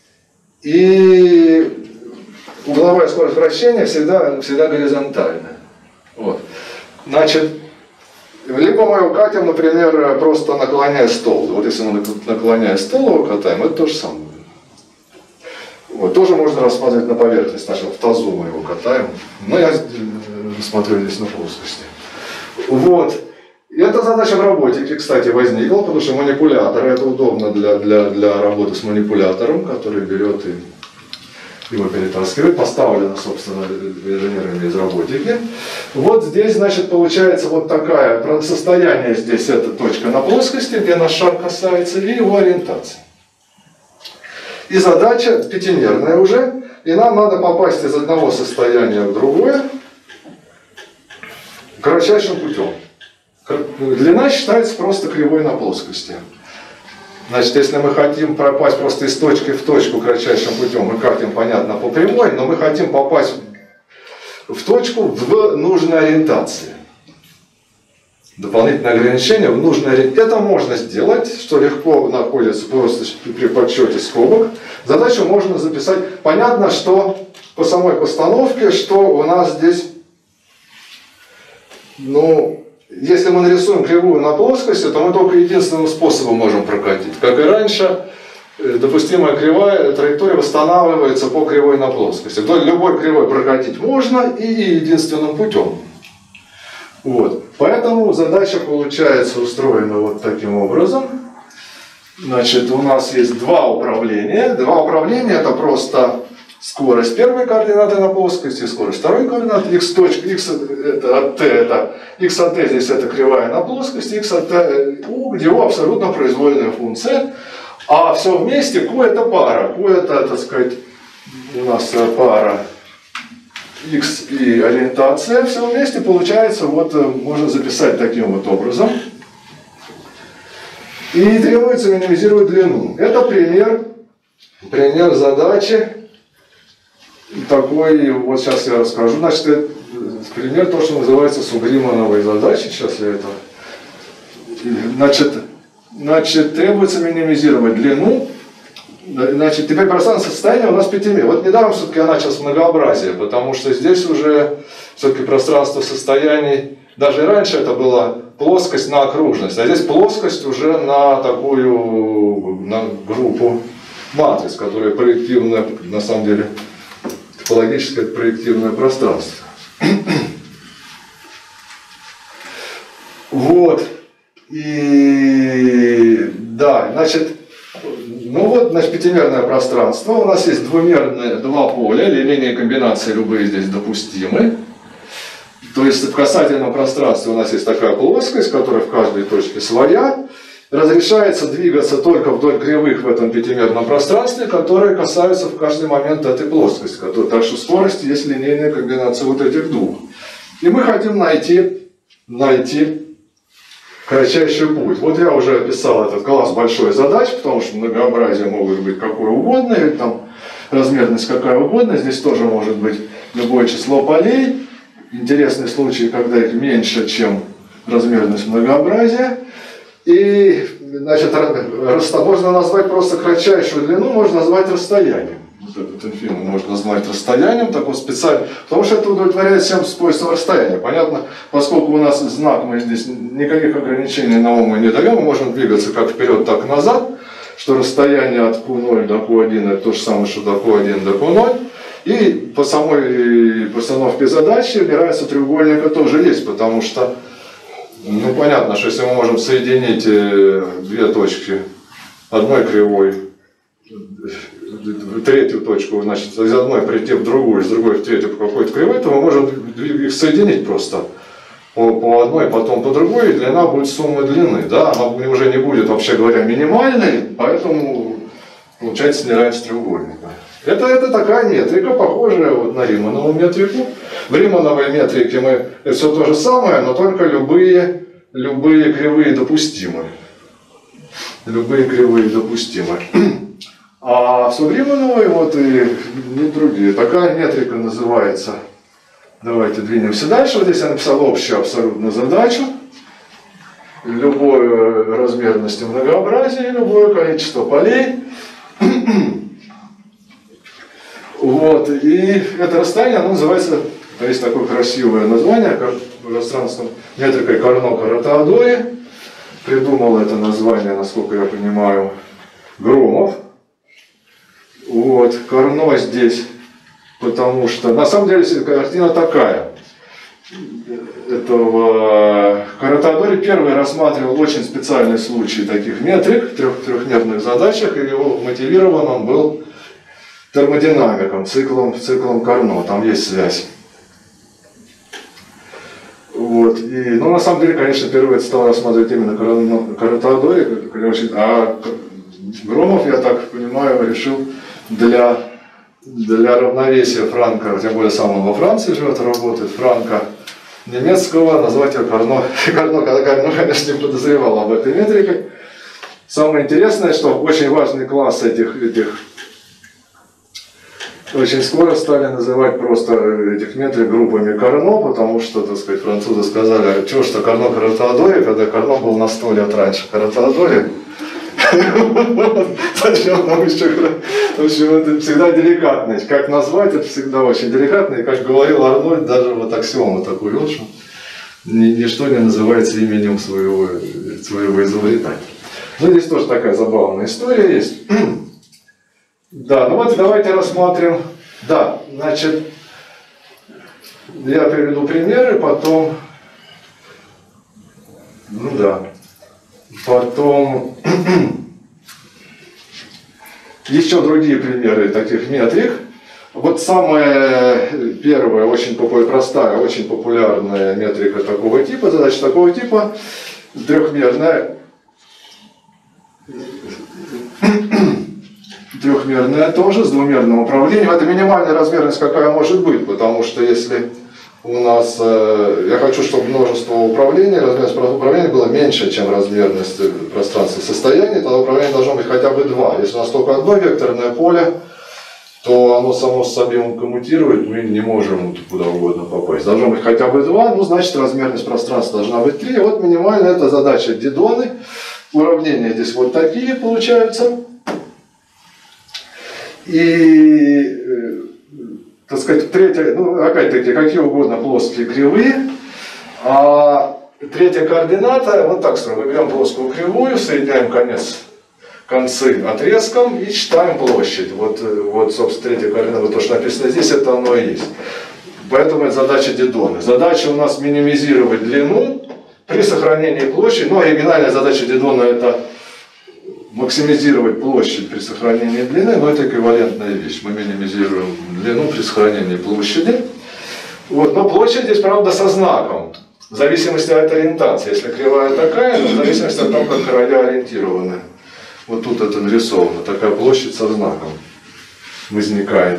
и угловая скорость вращения всегда горизонтальная. Вот. Значит, либо мы его катим, например, просто наклоняя стол. Вот если мы наклоняя стол его катаем, это то же самое. Вот, тоже можно рассматривать на поверхность, значит, в тазу мы его катаем. Но я смотрю здесь на плоскости. Вот. И эта задача в роботике, кстати, возникла, потому что манипуляторы, это удобно для работы с манипулятором, который берет и его перетаскивает, поставлено, собственно, инженерами из роботики. Вот здесь, значит, получается вот такое состояние здесь, это точка на плоскости, где наш шар касается, и его ориентация. И задача пятимерная уже, и нам надо попасть из одного состояния в другое кратчайшим путем. Длина считается просто кривой на плоскости. Значит, если мы хотим пропасть просто из точки в точку кратчайшим путем, мы катим, понятно, по прямой, но мы хотим попасть в точку в нужной ориентации. Дополнительное ограничение в нужной ориентации. Это можно сделать, что легко находится просто при подсчете скобок. Задачу можно записать. Понятно, что по самой постановке, что у нас здесь, ну, если мы нарисуем кривую на плоскости, то мы только единственным способом можем прокатить. Как и раньше, допустимая кривая, траектория восстанавливается по кривой на плоскости. Вдоль любой кривой прокатить можно и единственным путем. Вот. Поэтому задача получается устроена вот таким образом. Значит, у нас есть два управления. Два управления – это просто скорость первой координаты на плоскости, скорость второй координаты. X это от t, это x от t здесь это кривая на плоскости, x от t u, где u абсолютно произвольная функция. А все вместе q это пара. Q это, так сказать, у нас пара x и ориентация. Все вместе получается, вот можно записать таким вот образом. И требуется минимизировать длину. Это пример задачи. Такой, вот сейчас я расскажу. Значит, это пример то, что называется Сугримановой задачей. Сейчас я это... Значит, требуется минимизировать длину. Значит, теперь пространство состояния у нас пятимерное. Вот недаром все-таки я начал с многообразия, потому что здесь уже все-таки пространство состояний, даже и раньше это была плоскость на окружность, а здесь плоскость уже на такую, на группу матриц, которая проективная, на самом деле, топологическое проективное пространство. Вот. И да, значит, ну вот, значит, пятимерное пространство. У нас есть двумерные два поля, линейные комбинации любые здесь допустимы. То есть в касательном пространстве у нас есть такая плоскость, которая в каждой точке своя. Разрешается двигаться только вдоль кривых в этом пятимерном пространстве, которые касаются в каждый момент этой плоскости. Так что скорость есть линейная комбинация вот этих двух. И мы хотим найти кратчайший путь. Вот я уже описал этот класс большой задач, потому что многообразие могут быть какое угодно, или там размерность какая угодно. Здесь тоже может быть любое число полей. Интересный случай, когда их меньше, чем размерность многообразия. И, значит, можно назвать просто кратчайшую длину, можно назвать расстоянием. Вот этот инфинум можно назвать расстоянием, так вот специально, потому что это удовлетворяет всем свойствам расстояния. Понятно, поскольку у нас знак, мы здесь никаких ограничений на ум не даем, мы можем двигаться как вперед, так и назад, что расстояние от Q0 до Q1 это то же самое, что до Q1 до Q0. И по самой постановке задачи выбирается треугольника тоже есть, потому что, ну понятно, что если мы можем соединить две точки одной кривой, третью точку, значит, из одной прийти в другую, из другой в третью по какой-то кривой, то мы можем их соединить просто по одной, потом по другой, и длина будет суммы длины. Да? Она уже не будет, вообще говоря, минимальной, поэтому получается неравенство треугольника. Это такая метрика, похожая вот на Риманову метрику. В Римановой метрике это все то же самое, но только любые кривые допустимы. Любые кривые допустимы. А в Сугримановой вот и не другие. Такая метрика называется. Давайте двинемся дальше. Вот здесь я написал общую абсолютную задачу. Любой размерности многообразия, любое количество полей. Вот. И это расстояние, оно называется, есть такое красивое название, пространством метрикой Карно-Каратеодори. Придумал это название, насколько я понимаю, Громов. Вот, Карно здесь, потому что, на самом деле, картина такая. Этого Каратеодори первый рассматривал очень специальный случай таких метрик, трехмерных задачах, и его мотивирован он был термодинамиком, циклом Карно, там есть связь. Вот, и, ну, на самом деле, конечно, первый это стал рассматривать именно Каратеодори, а Громов, я так понимаю, решил для равновесия Франка, тем более сам он во Франции живет, работает, Франка немецкого, назвать его Карно, когда Карно, конечно, не подозревал об этой метрике. Самое интересное, что очень важный класс этих очень скоро стали называть просто этих метрик группами Карно, потому что, так сказать, французы сказали, чего что Карно-Каратеодори, когда Карно был на 100 лет раньше Каратеодори. Зачем нам еще? В общем, это всегда деликатность. Как назвать, это всегда очень деликатно. И как говорил Арнольд, даже вот аксиому такую вел, что ничто не называется именем своего изобретателя. Ну, здесь тоже такая забавная история есть. Да, ну вот давайте рассмотрим. Да, значит, я приведу примеры, потом, ну да, потом еще другие примеры таких метрик. Вот самая первая, очень простая, очень популярная метрика такого типа, задача такого типа, трехмерная тоже с двумерным управлением. Это минимальная размерность какая может быть, потому что если у нас, я хочу, чтобы множество управлений, размерность управления было меньше, чем размерность пространства состояния, тогда управление должно быть хотя бы 2. Если у нас только одно векторное поле, то оно само с собой коммутирует, мы не можем куда угодно попасть. Должно быть хотя бы 2, ну значит размерность пространства должна быть 3. Вот минимальная это задача Дидоны. Уравнения здесь вот такие получаются. И, так сказать, третья, ну опять-таки, какие угодно плоские кривые. А третья координата, вот так строим, мы берем плоскую кривую, соединяем концы отрезком и считаем площадь. Вот, собственно, третья координата, то, что написано здесь, это оно и есть. Поэтому это задача Дидоны. Задача у нас минимизировать длину при сохранении площади. Ну, оригинальная задача Дидона это максимизировать площадь при сохранении длины, но это эквивалентная вещь. Мы минимизируем длину при сохранении площади. Вот, но площадь здесь, правда, со знаком. В зависимости от ориентации. Если кривая такая, но в зависимости от того, как края ориентированы. Вот тут это нарисовано. Такая площадь со знаком возникает.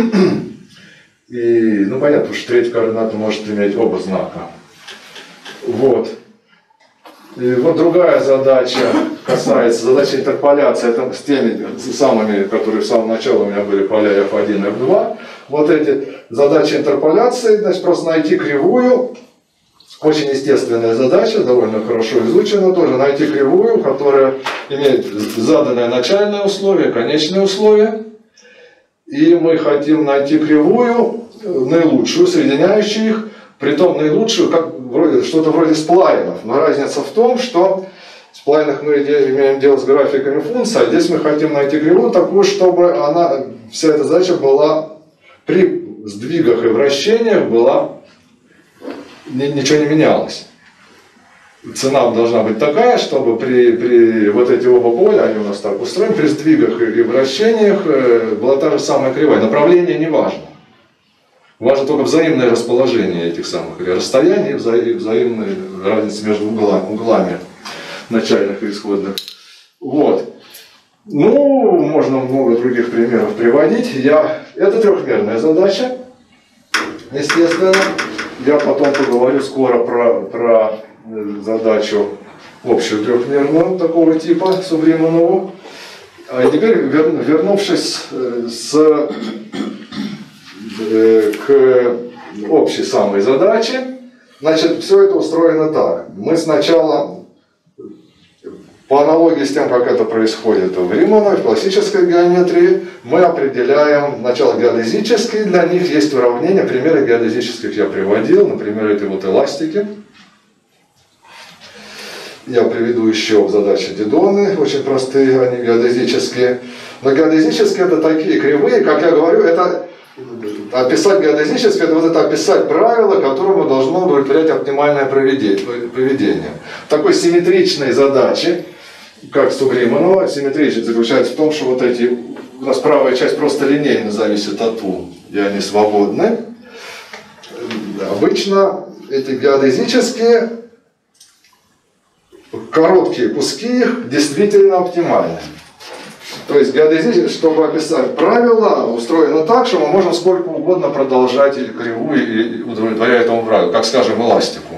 И, ну понятно, что третья координата может иметь оба знака. Вот. И вот другая задача касается задачи интерполяции. Это с теми самыми, которые в самом начале у меня были поля F1 и F2. Вот эти задачи интерполяции, значит, просто найти кривую. Очень естественная задача, довольно хорошо изучена тоже. Найти кривую, которая имеет заданное начальное условие, конечное условие. И мы хотим найти кривую, наилучшую, соединяющую их. Притом наилучшую, как что-то вроде сплайнов. Но разница в том, что в сплайнах мы имеем дело с графиками функций, а здесь мы хотим найти кривую такую, чтобы вся эта задача была при сдвигах и вращениях ничего не менялось. Цена должна быть такая, чтобы при вот эти оба поля, они у нас так устроены, при сдвигах и вращениях была та же самая кривая. Направление не важно. Важно только взаимное расположение этих самых расстояний, взаимная разница между углами начальных и исходных. Вот. Ну, можно много других примеров приводить. Это трехмерная задача, естественно. Я потом поговорю скоро про задачу общую трехмерную такого типа Субриманову. А теперь, вернувшись к общей самой задаче, значит, все это устроено так. Мы сначала, по аналогии с тем, как это происходит в Римановой, в классической геометрии, мы определяем сначала геодезические, для них есть уравнения, примеры геодезических я приводил, например, эти вот эластики. Я приведу еще задачи Дидоны, очень простые, они геодезические. Но геодезические это такие кривые, как я говорю, это описать геодезическое, это вот это описать правила, которому должно удовлетворять оптимальное поведение. Такой симметричной задачи, как Субриманова, симметричность заключается в том, что вот эти, у нас правая часть просто линейно зависит от U, и они свободны. Обычно эти геодезические короткие куски их действительно оптимальны. То есть геодезически, чтобы описать правила, устроено так, что мы можем сколько угодно продолжать кривую и удовлетворять этому правилу, как, скажем, эластику.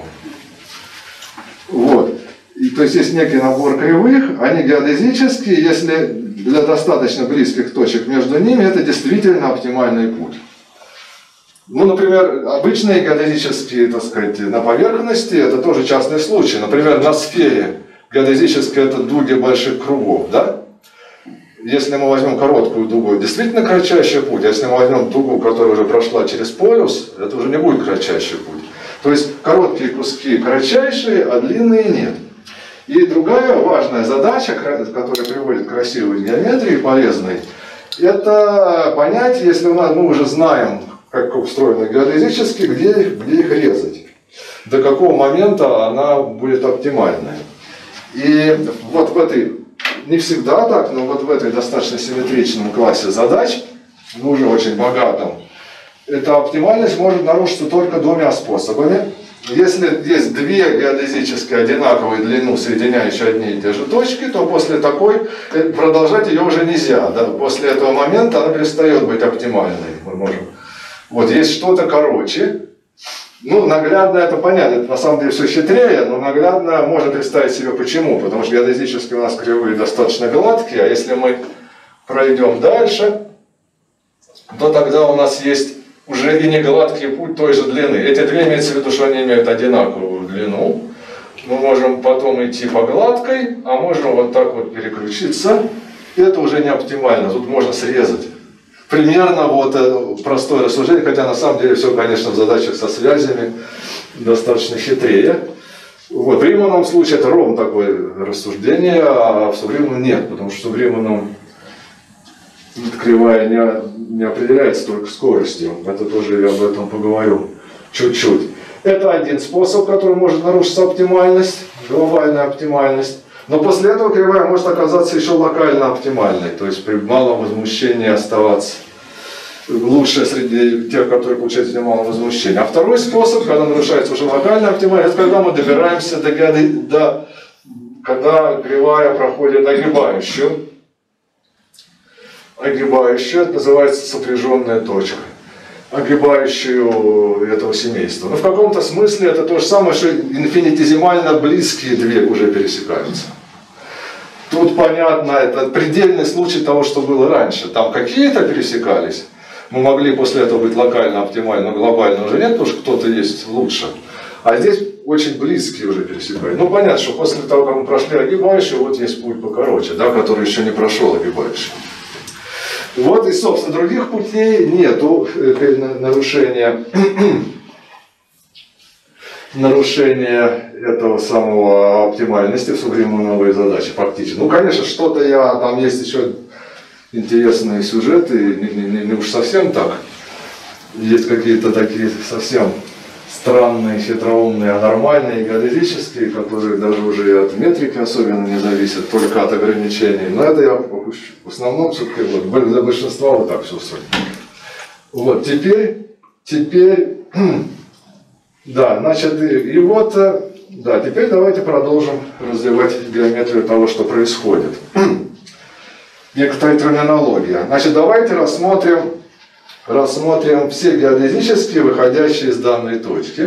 Вот. И, то есть есть некий набор кривых, они геодезические, если для достаточно близких точек между ними, это действительно оптимальный путь. Ну, например, обычные геодезические, так сказать, на поверхности, это тоже частный случай. Например, на сфере геодезические это дуги больших кругов, да? Если мы возьмем короткую дугу, действительно кратчайший путь. А если мы возьмем дугу, которая уже прошла через полюс, это уже не будет кратчайший путь. То есть короткие куски кратчайшие, а длинные нет. И другая важная задача, которая приводит к красивой геометрии, полезной, это понять, если мы уже знаем, как устроено геодезически, где их резать, до какого момента она будет оптимальной. И вот в этой, не всегда так, но вот в этой достаточно симметричном классе задач, ну уже очень богатом, эта оптимальность может нарушиться только двумя способами. Если есть две геодезически одинаковые длину, соединяющие одни и те же точки, то после такой продолжать ее уже нельзя. Да? После этого момента она перестает быть оптимальной. Мы можем. Вот есть что-то короче. Ну, наглядно это понятно, это на самом деле все хитрее, но наглядно можно представить себе почему. Потому что геодезически у нас кривые достаточно гладкие, а если мы пройдем дальше, то тогда у нас есть уже и не гладкий путь той же длины. Эти две имеется в виду, что они имеют одинаковую длину. Мы можем потом идти по гладкой, а можем вот так вот переключиться. Это уже не оптимально, тут можно срезать. Примерно вот простое рассуждение, хотя на самом деле все, конечно, в задачах со связями достаточно хитрее. Вот, в Римановом случае это ровно такое рассуждение, а в Сугримановом нет, потому что в Сугримановом кривая не определяется только скоростью. Это тоже я об этом поговорю чуть-чуть. Это один способ, который может нарушиться оптимальность, глобальная оптимальность. Но после этого кривая может оказаться еще локально оптимальной, то есть при малом возмущении оставаться лучше среди тех, которые получают при малом возмущении. А второй способ, когда нарушается уже локальная оптимальность, это когда мы добираемся когда кривая проходит огибающую. Это называется сопряженная точка, огибающую этого семейства. Но в каком-то смысле это то же самое, что инфинитизимально близкие две уже пересекаются. Тут понятно, это предельный случай того, что было раньше. Там какие-то пересекались, мы могли после этого быть локально оптимальны, но глобально уже нет, потому что кто-то есть лучше. А здесь очень близкие уже пересекаются. Ну понятно, что после того, как мы прошли огибающую, вот есть путь покороче, да, который еще не прошел огибающий. Вот и, собственно, других путей нету нарушения этого самого оптимальности в Сугримановой задаче фактически. Ну, конечно, что-то там есть еще интересные сюжеты, не уж совсем так. Есть какие-то такие совсем странные, хитроумные, анормальные, геодезические, которые даже уже и от метрики особенно не зависят, только от ограничений. Но это я попущу. В основном все-таки вот, для большинства вот так все устроено. Вот, теперь, да, значит, и вот, да, теперь давайте продолжим развивать геометрию того, что происходит. Некоторая терминология. Значит, давайте рассмотрим все геодезические, выходящие из данной точки,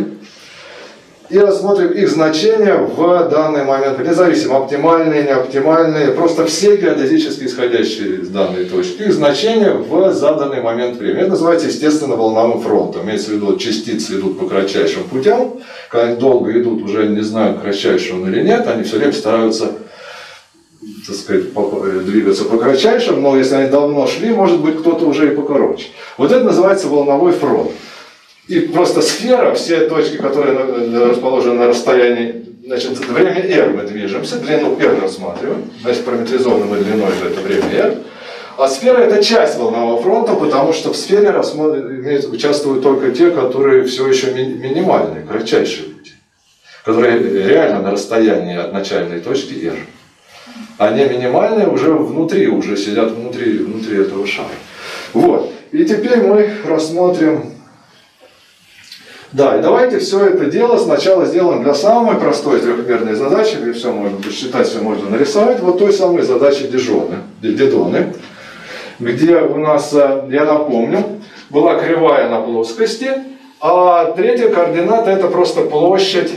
и рассмотрим их значения в данный момент, независимо, оптимальные, неоптимальные, просто все геодезические, исходящие из данной точки, их значения в заданный момент времени. Это называется, естественно, волновым фронтом. Имеется в виду, частицы идут по кратчайшим путям, когда они долго идут, уже не знают, кратчайший он или нет, они все время стараются, так сказать, двигаться по кратчайшим, но если они давно шли, может быть, кто-то уже и покороче. Вот это называется волновой фронт. И просто сфера, все точки, которые расположены на расстоянии, значит, время r мы движемся, длину r рассматриваем, значит, параметризованной длиной это время r. А сфера это часть волнового фронта, потому что в сфере участвуют только те, которые все еще минимальные, кратчайшие пути, которые реально на расстоянии от начальной точки r. Они минимальные уже внутри, уже сидят внутри этого шара. Вот. И теперь мы рассмотрим. Да, и давайте все это дело сначала сделаем для самой простой трехмерной задачи, где все можно посчитать, все можно нарисовать, вот той самой задачи Дидоны, где у нас, я напомню, была кривая на плоскости, а третья координата это просто площадь,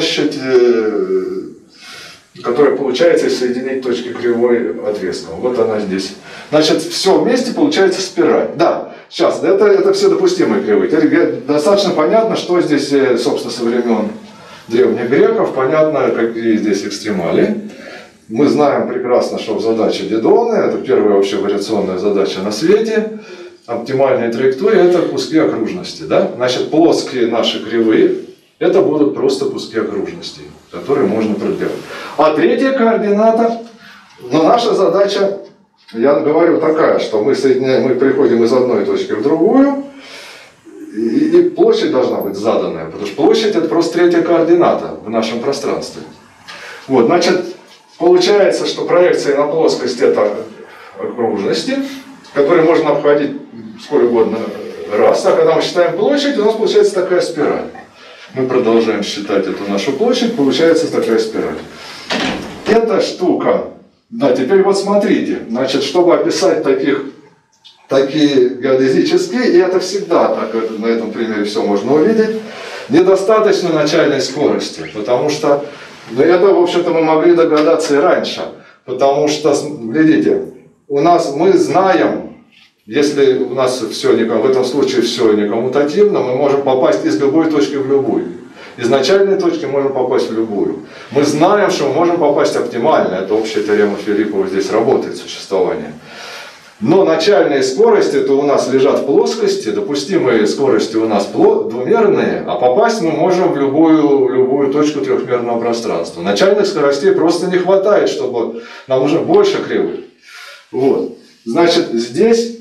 которая получается из соединить точки кривой отрезком. Вот она здесь. Значит, все вместе получается спираль. Да, сейчас, это все допустимые кривые. Теперь достаточно понятно, что здесь, собственно, со времен древних греков, понятно, какие здесь экстремали. Мы знаем прекрасно, что в задаче Дидоны, это первая вообще вариационная задача на свете, оптимальные траектории это куски окружности. Да? Значит, плоские наши кривые, это будут просто куски окружности, которые можно проделать. А третья координата, но наша задача я говорю такая, что мы соединяем, мы приходим из одной точки в другую, и площадь должна быть заданная, потому что площадь это просто третья координата в нашем пространстве. Вот, значит, получается, что проекция на плоскость это окружности, которые можно обходить сколь угодно раз, а когда мы считаем площадь, у нас получается такая спираль. Мы продолжаем считать эту нашу площадь, получается такая спираль. Эта штука, да, теперь вот смотрите, значит, чтобы описать такие геодезические, и это всегда так, на этом примере все можно увидеть, недостаточно начальной скорости, потому что, это, в общем-то, мы могли догадаться и раньше, потому что, глядите, мы знаем, если у нас все, в этом случае все не коммутативно, мы можем попасть из любой точки в любую. Из начальной точки можем попасть в любую. Мы знаем, что мы можем попасть оптимально. Это общая теорема Филиппова здесь работает, существование. Но начальные скорости это у нас лежат в плоскости, допустимые скорости у нас двумерные, а попасть мы можем в любую точку трехмерного пространства. Начальных скоростей просто не хватает, чтобы нам уже больше кривых. Вот. Значит, здесь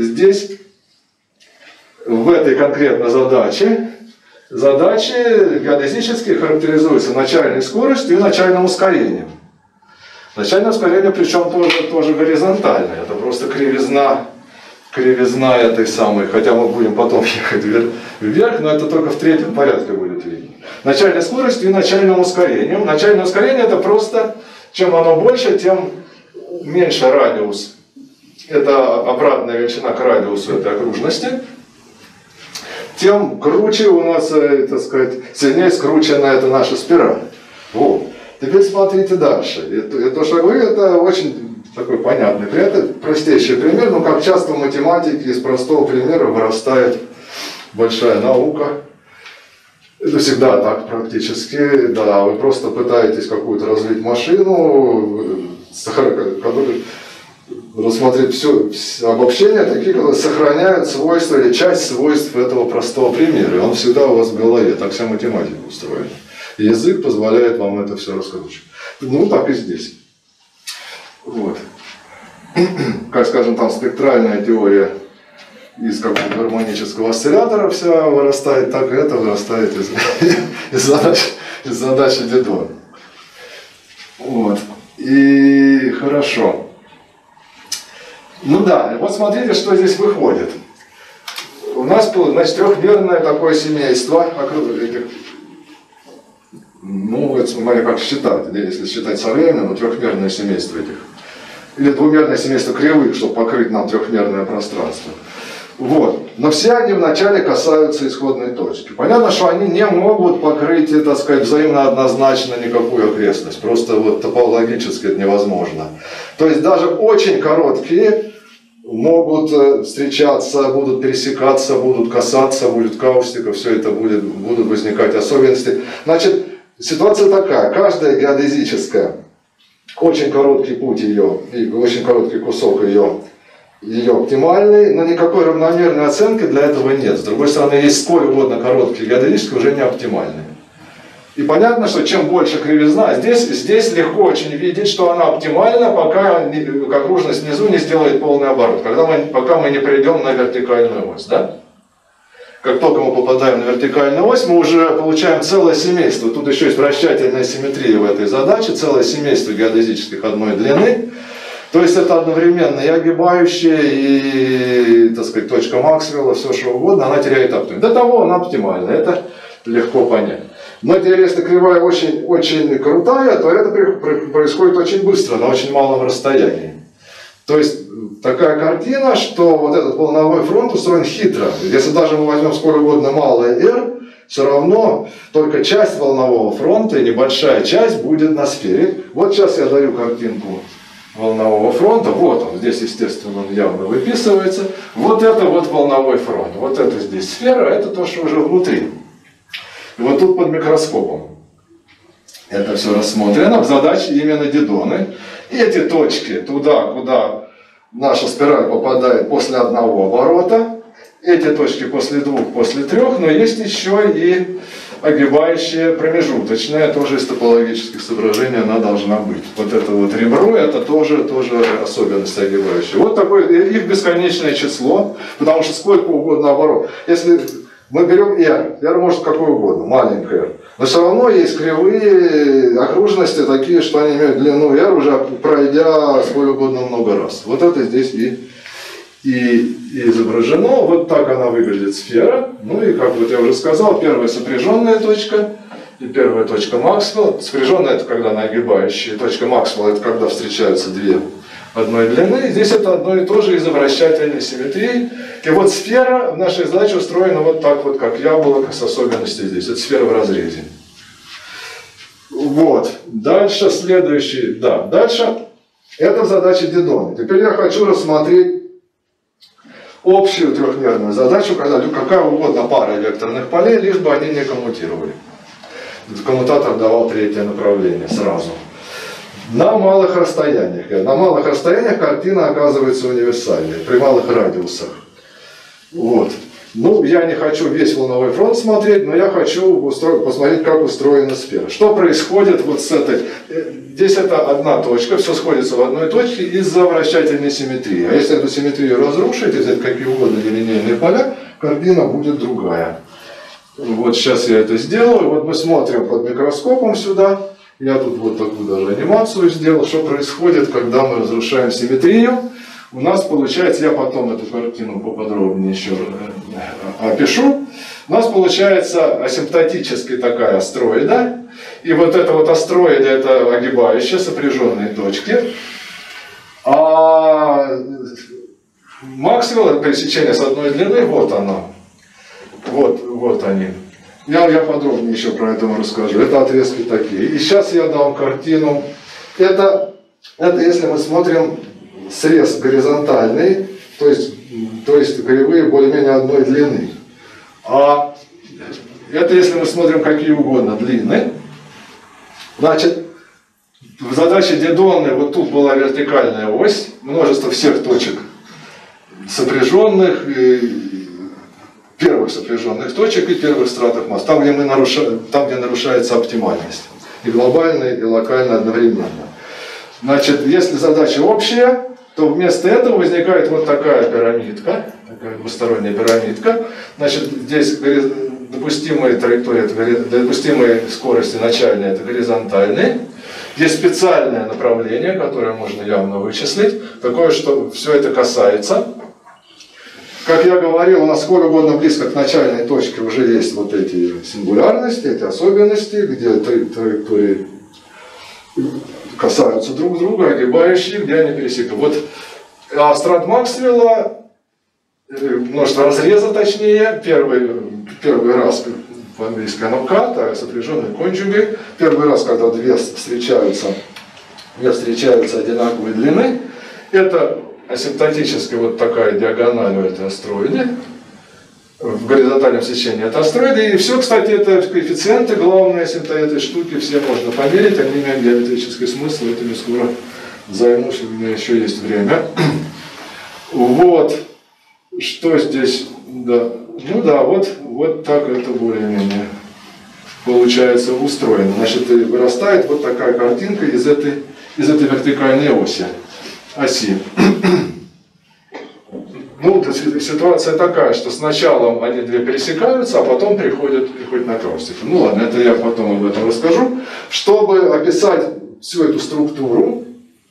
в этой конкретной задаче геодезические характеризуются начальной скоростью и начальным ускорением. Начальное ускорение, причем тоже горизонтальное. Это просто кривизна этой самой, хотя мы будем потом ехать вверх, но это только в третьем порядке будет видно. Начальной скоростью и начальным ускорением. Начальное ускорение это просто, чем оно больше, тем меньше радиус. Это обратная величина к радиусу этой окружности. Тем круче у нас, так сказать, сильнее скручена эта наша спираль. Вот. Теперь смотрите дальше. Это шаги, это очень такой понятный пример, простейший пример, но как часто в математике из простого примера вырастает большая наука. Это всегда так практически, да, вы просто пытаетесь какую-то развить машину, рассмотреть все обобщения, такие, которые сохраняют свойства или часть свойств этого простого примера. И он всегда у вас в голове, так вся математика устроена. И язык позволяет вам это все раскручивать. Ну, так и здесь. Вот. Как, скажем, там спектральная теория из какого-то гармонического осциллятора вся вырастает, так и это вырастает из задачи Дидона. Вот. И хорошо. Ну да, вот смотрите, что здесь выходит. У нас, значит, трехмерное такое семейство. Ну, это смотря как считать. Если считать современно, но трехмерное семейство этих. Или двумерное семейство кривых, чтобы покрыть нам трехмерное пространство. Вот. Но все они вначале касаются исходной точки. Понятно, что они не могут покрыть, так сказать, взаимно однозначно никакую окрестность. Просто вот топологически это невозможно. То есть даже очень короткие могут встречаться, будут пересекаться, будут касаться, будет каустика, все это будут возникать особенности. Значит, ситуация такая. Каждая геодезическая, очень короткий путь ее, и очень короткий кусок ее оптимальный, но никакой равномерной оценки для этого нет. С другой стороны, есть сколь угодно короткие геодезические, уже не оптимальные. И понятно, что чем больше кривизна, здесь легко очень видеть, что она оптимальна, пока окружность внизу не сделает полный оборот, пока мы не придем на вертикальную ось. Да? Как только мы попадаем на вертикальную ось, мы уже получаем целое семейство. Тут еще есть вращательная симметрия в этой задаче, целое семейство геодезических одной длины. То есть это одновременно и огибающая, и, так сказать, точка Максвелла, все что угодно, она теряет оптимальность. До того она оптимальна, это легко понять. Но теперь, если кривая очень, очень крутая, то это происходит очень быстро, на очень малом расстоянии. То есть такая картина, что вот этот волновой фронт устроен хитро. Если даже мы возьмем сколь угодно малое r, все равно только часть волнового фронта и небольшая часть будет на сфере. Вот сейчас я даю картинку волнового фронта. Вот он, здесь, естественно, он явно выписывается. Вот это вот волновой фронт. Вот это здесь сфера, это то, что уже внутри. И вот тут под микроскопом это все рассмотрено в задаче именно Дидоны. И эти точки туда, куда наша спираль попадает после одного оборота, эти точки после 2, после 3, но есть еще и огибающая промежуточная, тоже из топологических соображений она должна быть. Вот это вот ребро, это тоже особенность огибающей. Вот такое, их бесконечное число, потому что сколько угодно оборот. Если мы берем R может какое угодно, маленькое R, но все равно есть кривые окружности такие, что они имеют длину R, уже пройдя сколько угодно много раз. Вот это здесь и изображено. Вот так она выглядит, сфера. Ну и, как вот я уже сказал, первая сопряженная точка и первая точка Максвелла. Сопряженная — это когда она огибающая, точка Максвелла — это когда встречаются две одной длины. Здесь это одно и то же из вращательной симметрии. И вот сфера в нашей задаче устроена вот так вот, как яблоко, с особенностью здесь. Это сфера в разрезе. Вот. Дальше следующий. Да, дальше это задача Дидона. Теперь я хочу рассмотреть общую трехмерную задачу, когда какая угодно пара векторных полей, лишь бы они не коммутировали. Коммутатор давал третье направление сразу. На малых расстояниях. На малых расстояниях картина оказывается универсальной, при малых радиусах. Вот. Ну, я не хочу весь волновой фронт смотреть, но я хочу посмотреть, как устроена сфера. Что происходит вот с этой... Здесь это одна точка, все сходится в одной точке из-за вращательной симметрии. А если эту симметрию разрушить, взять какие угодно нелинейные поля, картина будет другая. Вот сейчас я это сделаю. Вот мы смотрим под микроскопом сюда. Я тут вот такую даже анимацию сделал, что происходит, когда мы разрушаем симметрию. У нас получается, я потом эту картину поподробнее еще опишу, у нас получается асимптотически такая астроида, и вот эта вот астроида — это огибающие сопряженные точки, а Максвелл — это пересечение с одной длины, вот оно, вот они. Я подробнее еще про это расскажу, это отрезки такие. И сейчас я дам картину, это если мы смотрим срез горизонтальный, то есть кривые более-менее одной длины. А это если мы смотрим какие угодно длины. Значит, в задаче Дидоны вот тут была вертикальная ось, множество всех точек сопряженных, первых сопряженных точек и первых стратах масс, там, где нарушается оптимальность. И глобально, и локально одновременно. Значит, если задача общая, то вместо этого возникает вот такая пирамидка, такая двусторонняя пирамидка. Значит, здесь допустимые траектории, допустимые скорости начальные — это горизонтальные. Есть специальное направление, которое можно явно вычислить, такое, что все это касается. Как я говорил, у нас сколько угодно близко к начальной точке уже есть вот эти сингулярности, эти особенности, где траектории касаются друг друга, огибающие, где они пересекают. Вот страт Максвелла, множество разреза точнее, первый раз по-английски оно cut, а сопряженный конджугейт. Первый раз, когда две встречаются одинаковой длины, это асимптотически вот такая диагональ у этой астроиды. В горизонтальном сечении это астроиды. И все, кстати, это коэффициенты главные этой штуки, все можно померить, они имеют геометрический смысл, этими скоро займусь, у меня еще есть время. Вот, что здесь, да, ну да, вот так это более-менее получается устроено. Значит, вырастает вот такая картинка из этой вертикальной оси. Ну, ситуация такая, что сначала они две пересекаются, а потом приходят на крестик. Ну ладно, это я потом об этом расскажу. Чтобы описать всю эту структуру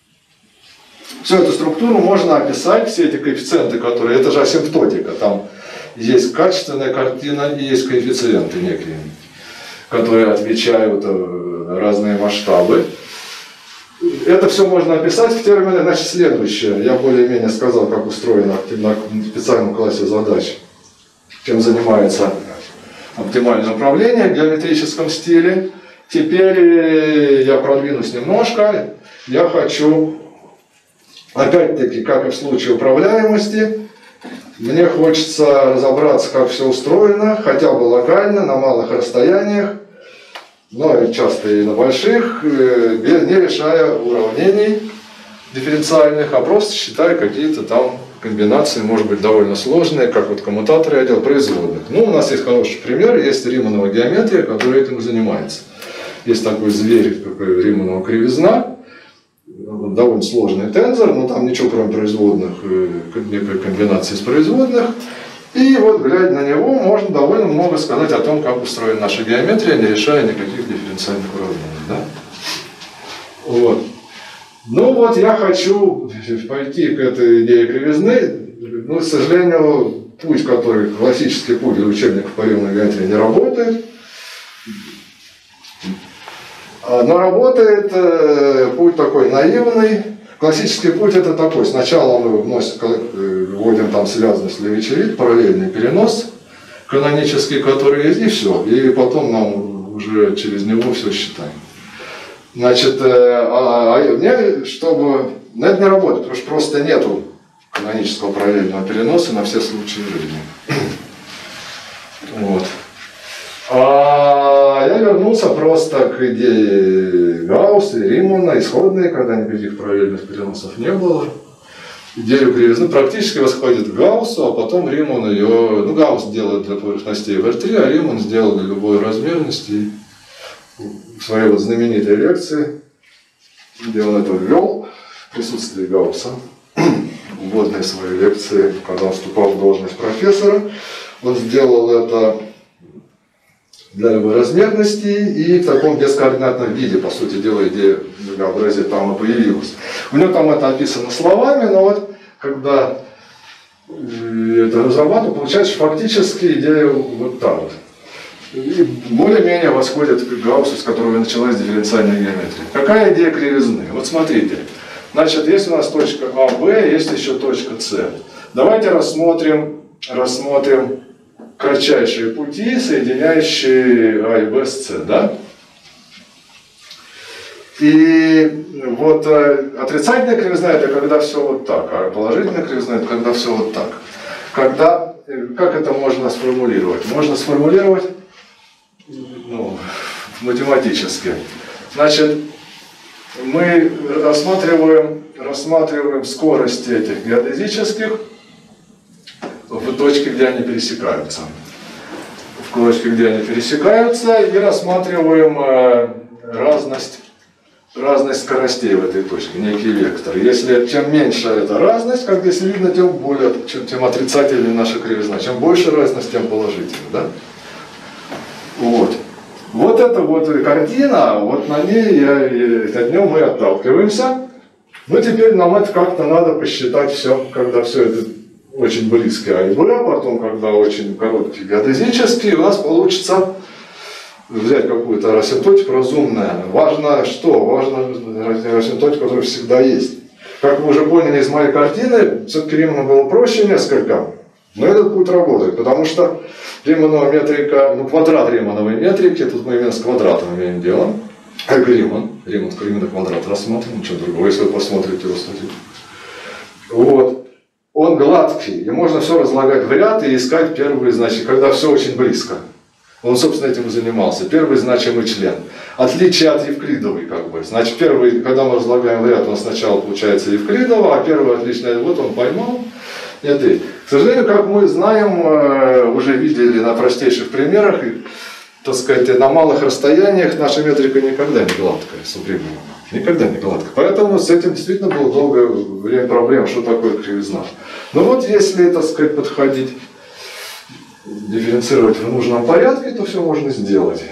можно описать, все эти коэффициенты, которые, это же асимптотика, там есть качественная картина и есть коэффициенты некие, которые отвечают разные масштабы. Это все можно описать в термины, значит, следующее. Я более-менее сказал, как устроено на специальном классе задач, чем занимается оптимальное управление в геометрическом стиле. Теперь я продвинусь немножко. Я хочу, опять-таки, как и в случае управляемости, мне хочется разобраться, как все устроено, хотя бы локально, на малых расстояниях, но и часто и на больших, не решая уравнений дифференциальных, а просто считая какие-то там комбинации, может быть, довольно сложные, как вот коммутаторы и отдел производных. Ну, у нас есть хороший пример, есть Риманова геометрия, которая этим занимается. Есть такой зверь, такой Риманова кривизна, довольно сложный тензор, но там ничего кроме производных, некой комбинации из производных. И вот, глядя на него, можно довольно много сказать о том, как устроена наша геометрия, не решая никаких дифференциальных уравнений. Да? Вот. Ну вот я хочу пойти к этой идее кривизны, но, к сожалению, путь, который классический путь для учебников по римной геометрии не работает. Но работает путь такой наивный. Классический путь это такой. Сначала мы вводим там связанность Левичевит, параллельный перенос канонический, который есть, и все. И потом нам уже через него все считаем. Значит, мне, чтобы... Но это не работает, потому что просто нету канонического параллельного переноса на все случаи жизни. Вот. Я вернулся просто к идее Гаусса и Римана, исходной, когда никаких параллельных переносов не было. Идею кривизны практически восходит к Гауссу, а потом Риман ее... Ну, Гаусс делает для поверхностей в R3, а Риман сделал для любой размерности. В своей вот знаменитой лекции, где он это ввел в присутствии Гаусса, вводной своей лекции, когда он вступал в должность профессора, он сделал это для любой размерности и в таком бескоординатном виде, по сути дела, идея многообразия там и появилась. У него там это описано словами, но вот когда это разрабатывал, получается, что фактически идея вот так вот. И более-менее восходит к Гауссу, с которого и началась дифференциальная геометрия. Какая идея кривизны? Вот смотрите. Значит, есть у нас точка А, Б, есть еще точка С. Давайте рассмотрим кратчайшие пути, соединяющие А и Б с С. Да? И вот отрицательная кривизна это когда все вот так, а положительная кривизна это когда все вот так. Как это можно сформулировать? Можно сформулировать математически. Значит, мы рассматриваем скорости этих геодезических в точке, где они пересекаются. В точке, где они пересекаются, и рассматриваем разность скоростей в этой точке, некий вектор. Если чем меньше эта разность, как здесь видно, тем отрицательнее наша кривизна. Чем больше разность, тем положительнее. Да? Вот это вот картина, вот на ней от нее мы отталкиваемся. Но теперь нам это как-то надо посчитать все, когда все это очень близко А и Б, а потом, когда очень короткий геодезический, у нас получится взять какую-то асимптотику разумную. Важно что? Важно асимптотика, которая всегда есть. Как вы уже поняли из моей картины, все-таки Риману было проще несколько, но этот путь работает, потому что Риманова метрика, квадрат Римановой метрики, тут мы именно с квадратом имеем дело, как Риман именно квадрат рассмотрим, ничего другого, если вы посмотрите его статью. Вот. Он гладкий, и можно все разлагать в ряд и искать первые значения, когда все очень близко. Он, собственно, этим и занимался. Первый значимый член. Отличие от Евклидовой, как бы. Значит, первый, когда мы разлагаем в ряд, он сначала получается Евклидова, а первый отличный, вот он поймал. Нет, и, к сожалению, как мы знаем, уже видели на простейших примерах, так сказать, на малых расстояниях наша метрика никогда не гладкая с временем. Никогда не гладкая. Поэтому с этим действительно было долгое время проблем, что такое кривизна. Но вот если, так сказать, подходить, дифференцировать в нужном порядке, то все можно сделать.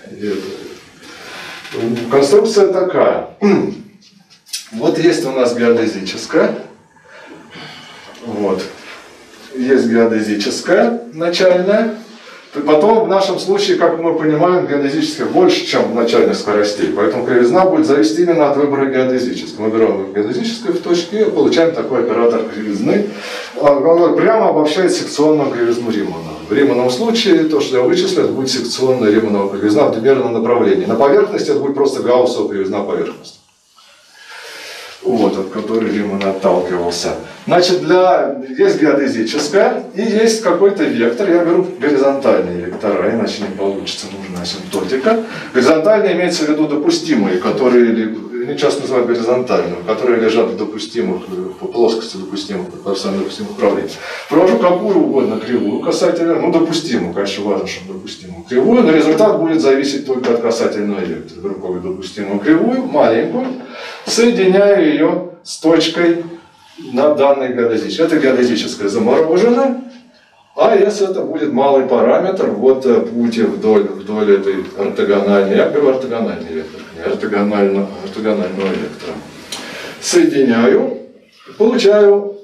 Конструкция такая. Вот есть у нас геодезическая. Вот. Есть геодезическая начальная. Потом в нашем случае, как мы понимаем, геодезическая больше, чем начальных скоростей. Поэтому кривизна будет зависеть именно от выбора геодезического. Мы берем геодезическую в точке и получаем такой оператор кривизны. Он прямо обобщает секционную кривизну Римана. В Римановом случае то, что я вычислил, это будет секционная Риманова кривизна в двумерном направлении. На поверхности это будет просто Гауссова кривизна поверхности. Вот, от которой Риман отталкивался. Значит, есть геодезическая и есть какой-то вектор. Я беру горизонтальные вектора, иначе не получится нужная асимптотика. Горизонтальные имеется в виду допустимые, которые они часто называют горизонтальными, которые лежат в допустимых, по плоскости допустимых, профессионально допустимых управлений. Провожу какую угодно кривую касательно, ну допустимую, конечно, важно, чтобы допустимую кривую, но результат будет зависеть только от касательного вектора. Другую допустимую кривую, маленькую, соединяю ее с точкой на данной геодезической. Это геодезическая заморожена. А если это будет малый параметр, вот пути вдоль этой ортогональной, я говорю ортогональный вектор, не ортогонального вектора, соединяю, получаю,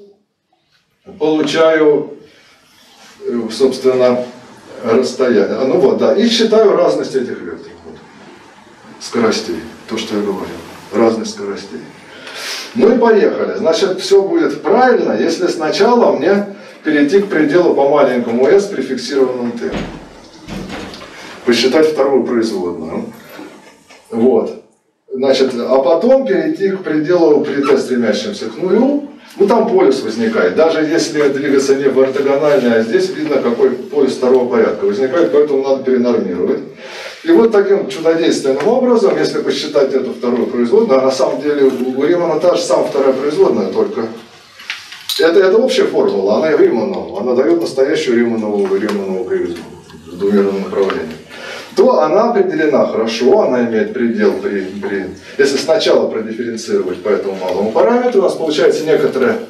собственно, расстояние. Ну вот, да, и считаю разность этих векторов. Вот. Скоростей, то, что я говорил, разность скоростей. Ну и поехали. Значит, все будет правильно, если сначала мне перейти к пределу по маленькому s при фиксированном t. Посчитать вторую производную. Вот. Значит, а потом перейти к пределу при t стремящемся к нулю. Ну там полюс возникает. Даже если двигаться не в ортогональной, а здесь видно, какой полюс второго порядка возникает, поэтому надо перенормировать. И вот таким чудодейственным образом, если посчитать эту вторую производную, а на самом деле у Римана та же самая вторая производная, только это общая формула, она и Риманову, она дает настоящую Риманову кривизну в двумерном направлении. То она определена хорошо, она имеет предел если сначала продифференцировать по этому малому параметру, у нас получается некоторое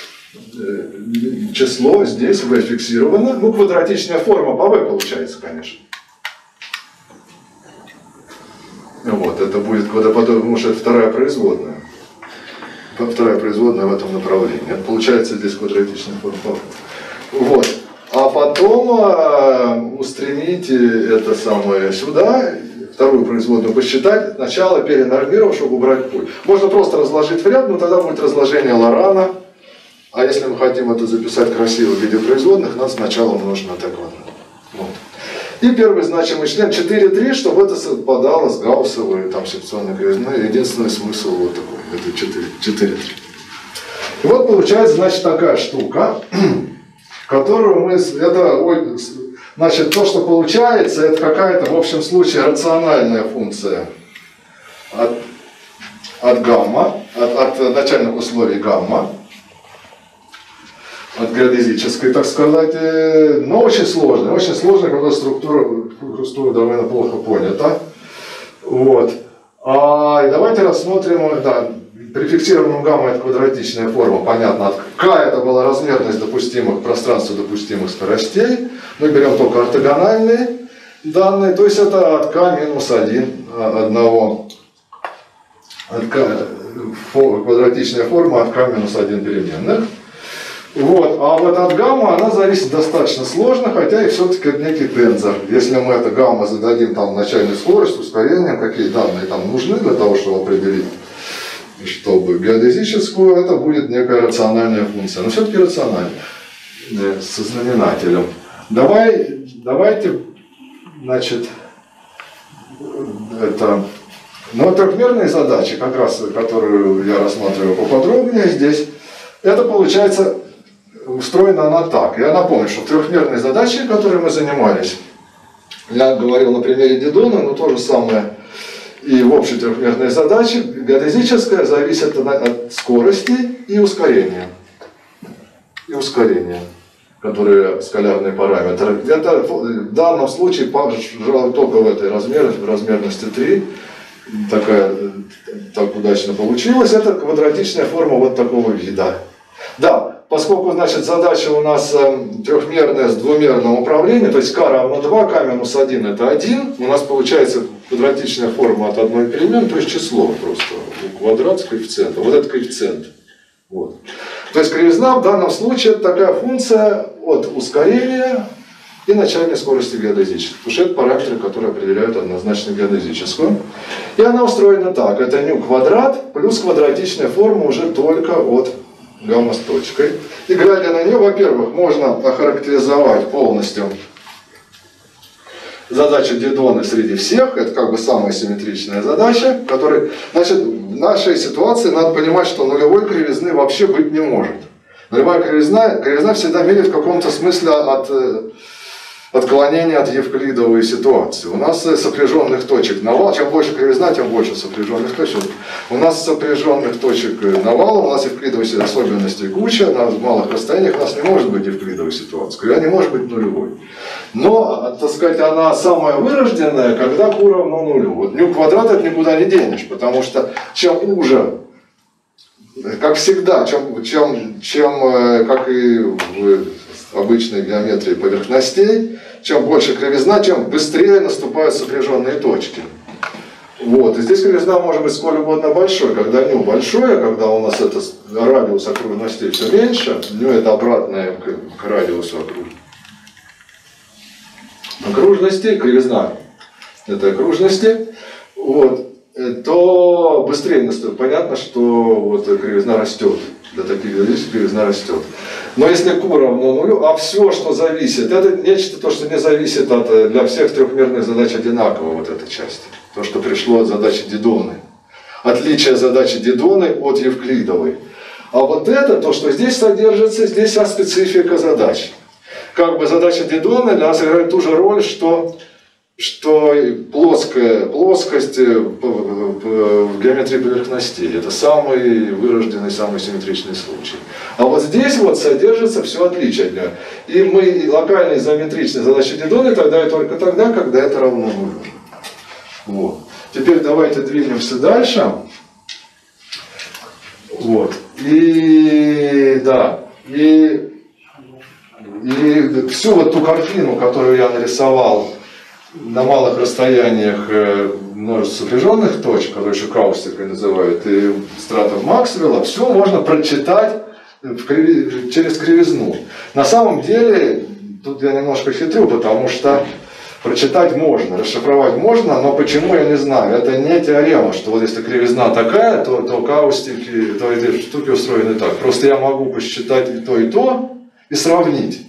число, здесь v фиксировано, ну квадратичная форма по v получается, конечно. Вот, это будет, потому что это вторая производная. Вторая производная в этом направлении. Это получается здесь квадратичная форма. Вот. А потом устремите это самое сюда, вторую производную посчитать, сначала перенормировав, чтобы убрать путь. Можно просто разложить в ряд, но тогда будет разложение Лорана. А если мы хотим это записать красиво в виде производных, надо сначала умножить на t квадрат. Вот. И первый значимый член 4,3, чтобы это совпадало с гауссовой там, секционной кривизной. Единственный смысл вот такой, это 4,3. И вот получается, значит, такая штука, которую мы, значит, то, что получается, это какая-то, в общем случае, рациональная функция от гамма, от начальных условий гамма, от геодезической, так сказать, но очень сложная, когда структура довольно плохо понята. Вот. И давайте рассмотрим, да, при фиксированном гамма это квадратичная форма, понятно, k это была размерность допустимых, пространства допустимых скоростей, мы берем только ортогональные данные, то есть это от k минус 1, квадратичная форма от k минус 1 переменных. Вот. А вот от гамма она зависит достаточно сложно, хотя и все-таки это некий тензор. Если мы это гамма зададим там начальную скорость, ускорение, какие данные там нужны для того, чтобы определить, чтобы геодезическую, это будет некая рациональная функция. Но все-таки рациональная, со знаменателем. Давайте, значит, это... Но трехмерные задачи, как раз, которую я рассматриваю поподробнее здесь, это получается... Устроена она так. Я напомню, что в трехмерной задаче, которой мы занимались, я говорил на примере Дидона, но то же самое и в общей трехмерной задаче, геодезическая зависит от скорости и ускорения. Которые скалярный параметр. Это в данном случае, пожалуй, только в этой размерности 3, так удачно получилось, это квадратичная форма вот такого вида. Да, поскольку, значит, задача у нас трехмерная с двумерным управлением, то есть k равно 2, k минус 1 это 1, у нас получается квадратичная форма от одной переменной, то есть число просто, квадрат с коэффициентом, вот это коэффициент. Вот. То есть кривизна в данном случае это такая функция от ускорения и начальной скорости геодезической, потому что это параметры, которые определяют однозначно геодезическую. И она устроена так, это ню квадрат плюс квадратичная форма уже только от гамма с точкой. И глядя на нее, во-первых, можно охарактеризовать полностью задачу Дидона среди всех. Это как бы самая симметричная задача, которая, значит, в нашей ситуации надо понимать, что нулевой кривизны вообще быть не может. Нулевая кривизна всегда меряет в каком-то смысле от отклонение от евклидовой ситуации. У нас сопряженных точек навал, чем больше кривизна, тем больше сопряженных точек. У нас сопряженных точек навала, у нас евклидовой особенностей куча, на малых расстояниях у нас не может быть евклидовой ситуации, кривизна не может быть нулевой. Но, так сказать, она самая вырожденная, когда Q равно нулю. Вот ню квадрат это никуда не денешь, потому что чем уже, как всегда, как и в обычной геометрии поверхностей, чем больше кривизна, тем быстрее наступают сопряженные точки. Вот. И здесь кривизна может быть сколь угодно большой. Когда ню большое, когда у нас это радиус окружности все меньше, ню это обратное к радиусу окружности, кривизна этой окружности, вот, то быстрее наступает. Понятно, что вот кривизна растет. Для таких вещей кривизна растет. Но если Q равно нулю, а все, что зависит, это нечто, то, что не зависит от, для всех трехмерных задач одинаково, вот эта часть. То, что пришло от задачи Дидоны. Отличие задачи Дидоны от евклидовой. А вот это, то, что здесь содержится, здесь вся специфика задач. Как бы задача Дидоны для нас играет ту же роль, что плоскость в геометрии поверхностей. Это самый вырожденный, самый симметричный случай. А вот здесь вот содержится все отличие от нее. И мы локальные изометричные задачи Дидоны тогда и только тогда, когда это равно нулю. Вот. Теперь давайте двинемся дальше. Вот. И всю вот ту картину, которую я нарисовал на малых расстояниях множество сопряженных точек, которые еще каустикой называют, и стратов Максвелла, все можно прочитать через кривизну. На самом деле, тут я немножко хитрю, потому что прочитать можно, расшифровать можно, но почему, я не знаю. Это не теорема, что вот если кривизна такая, то каустики, то эти штуки устроены так. Просто я могу посчитать и то, и сравнить.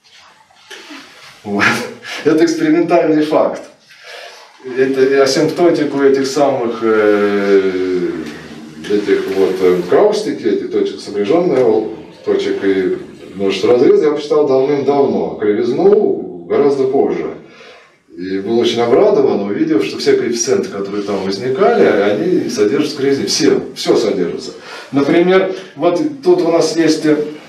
Вот. Это экспериментальный факт. Это асимптотику этих самых каустики, этих точек сопряженных точек и множество разрезов я посчитал давным-давно. Кривизну гораздо позже. И был очень обрадован, увидев, что все коэффициенты, которые там возникали, они содержатся в кривизне. Все содержится. Например, вот тут у нас есть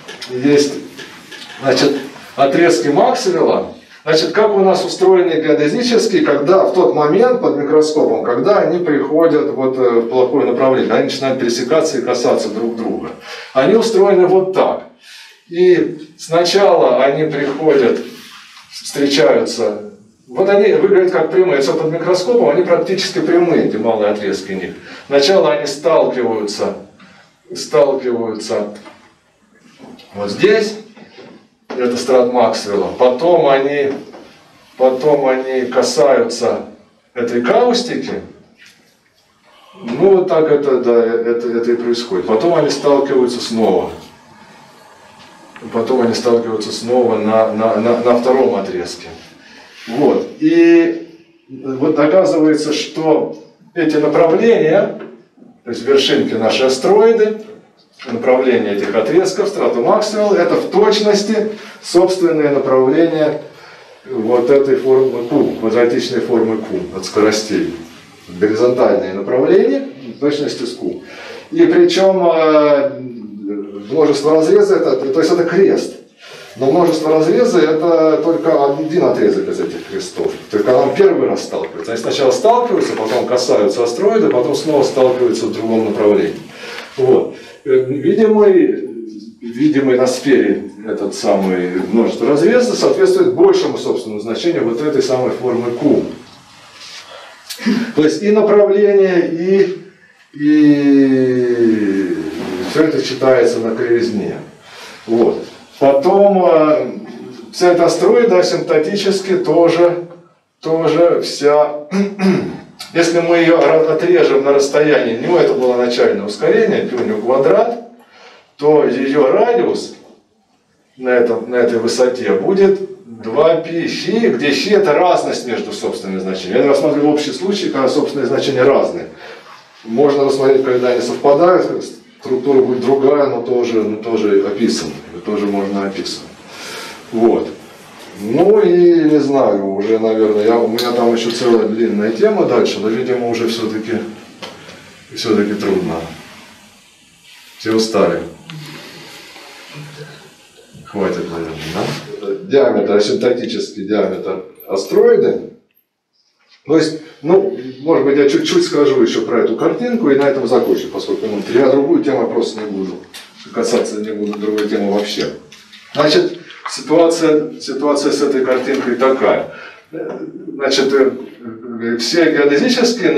значит, отрезки Максвелла. Значит, как у нас устроены геодезические, когда в тот момент под микроскопом, когда они приходят вот в плохое направление, они начинают пересекаться и касаться друг друга. Они устроены вот так. И сначала они приходят, встречаются, вот они выглядят как прямые, если под микроскопом, они практически прямые, эти малые отрезки них. Сначала они сталкиваются вот здесь. Это страт Максвелла. Потом они касаются этой каустики. Ну вот так это и происходит. Потом они сталкиваются снова. На втором отрезке. Вот. И вот оказывается, что эти направления, то есть вершинки нашей астероиды, направление этих отрезков, страту Максвелла, это в точности собственное направление вот этой формы Q, квадратичной формы Q от скоростей. Горизонтальные направления в точности с Q. И причем множество разрезов, то есть это крест. Но множество разрезов это только один отрезок из этих крестов. Только он первый раз сталкивается. Они сначала сталкиваются, потом касаются астероида, потом снова сталкиваются в другом направлении. Вот. Видимый на сфере этот самый множество разрезов соответствует большему собственному значению вот этой самой формы Q. То есть и направление, и все это читается на кривизне. Вот. Потом вся эта астероида асимптотически тоже вся... Если мы ее отрежем на расстоянии, ню это было начальное ускорение, ню квадрат, то ее радиус на этой высоте будет 2π φ, где φ это разность между собственными значениями. Я рассматриваю общий случай, когда собственные значения разные. Можно рассмотреть, когда они совпадают, структура будет другая, но тоже описана. Это тоже можно описывать. Вот. Ну и не знаю, уже, наверное, у меня там еще целая длинная тема дальше, но, видимо, уже все-таки трудно. Все устали. Хватит, наверное, да? Диаметр, асимптотический диаметр астроиды. То есть, ну, может быть, я чуть-чуть скажу еще про эту картинку и на этом закончу, поскольку я другую тему просто не буду касаться, не буду другой темы вообще. Значит, ситуация с этой картинкой такая. Значит, все геодезические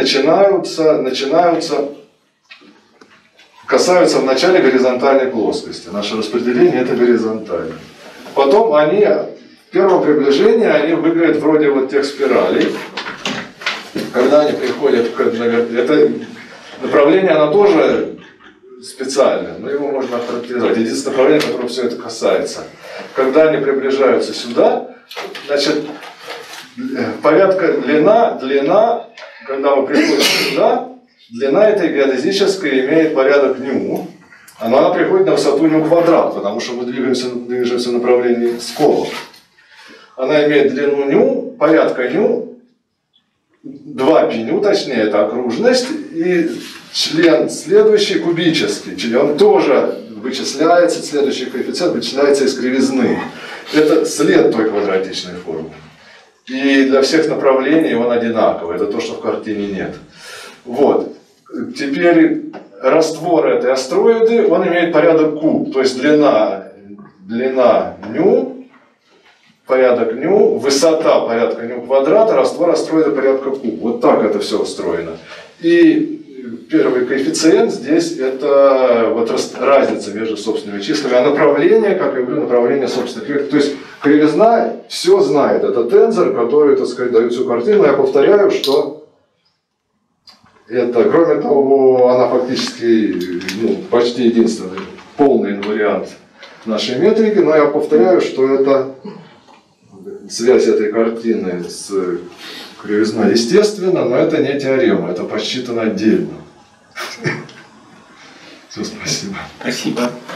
касаются вначале горизонтальной плоскости. Наше распределение это горизонтально. Потом они, в первом приближении, они выглядят вроде вот тех спиралей. Когда они приходят к... Это направление, оно тоже специальное, но его можно охарактеризовать. Единственное направление, которое все это касается. Когда они приближаются сюда, значит, порядка длина, когда мы приходим сюда, длина этой геодезической имеет порядок ню. Она приходит на высоту ню квадрат, потому что мы движемся в направлении сколов. Она имеет длину ню, порядка ню, 2 π ню, точнее, это окружность, и член следующий кубический, член тоже вычисляется, следующий коэффициент вычисляется из кривизны. Это след той квадратичной формы. И для всех направлений он одинаковый, это то, что в картине нет. Вот. Теперь раствор этой астроиды, он имеет порядок куб, то есть длина ню, порядок ню, высота порядка ню квадрата, раствор астроида порядка куб. Вот так это все устроено. И первый коэффициент здесь это вот разница между собственными числами. А направление, как я говорю, направление собственных векторов. То есть кривизна все знает. Это тензор, который, так сказать, дает всю картину. Я повторяю, что это, кроме того, она фактически почти единственный полный инвариант нашей метрики. Но я повторяю, что это связь этой картины с кривизной естественно, но это не теорема, это посчитано отдельно. Все, спасибо. Спасибо.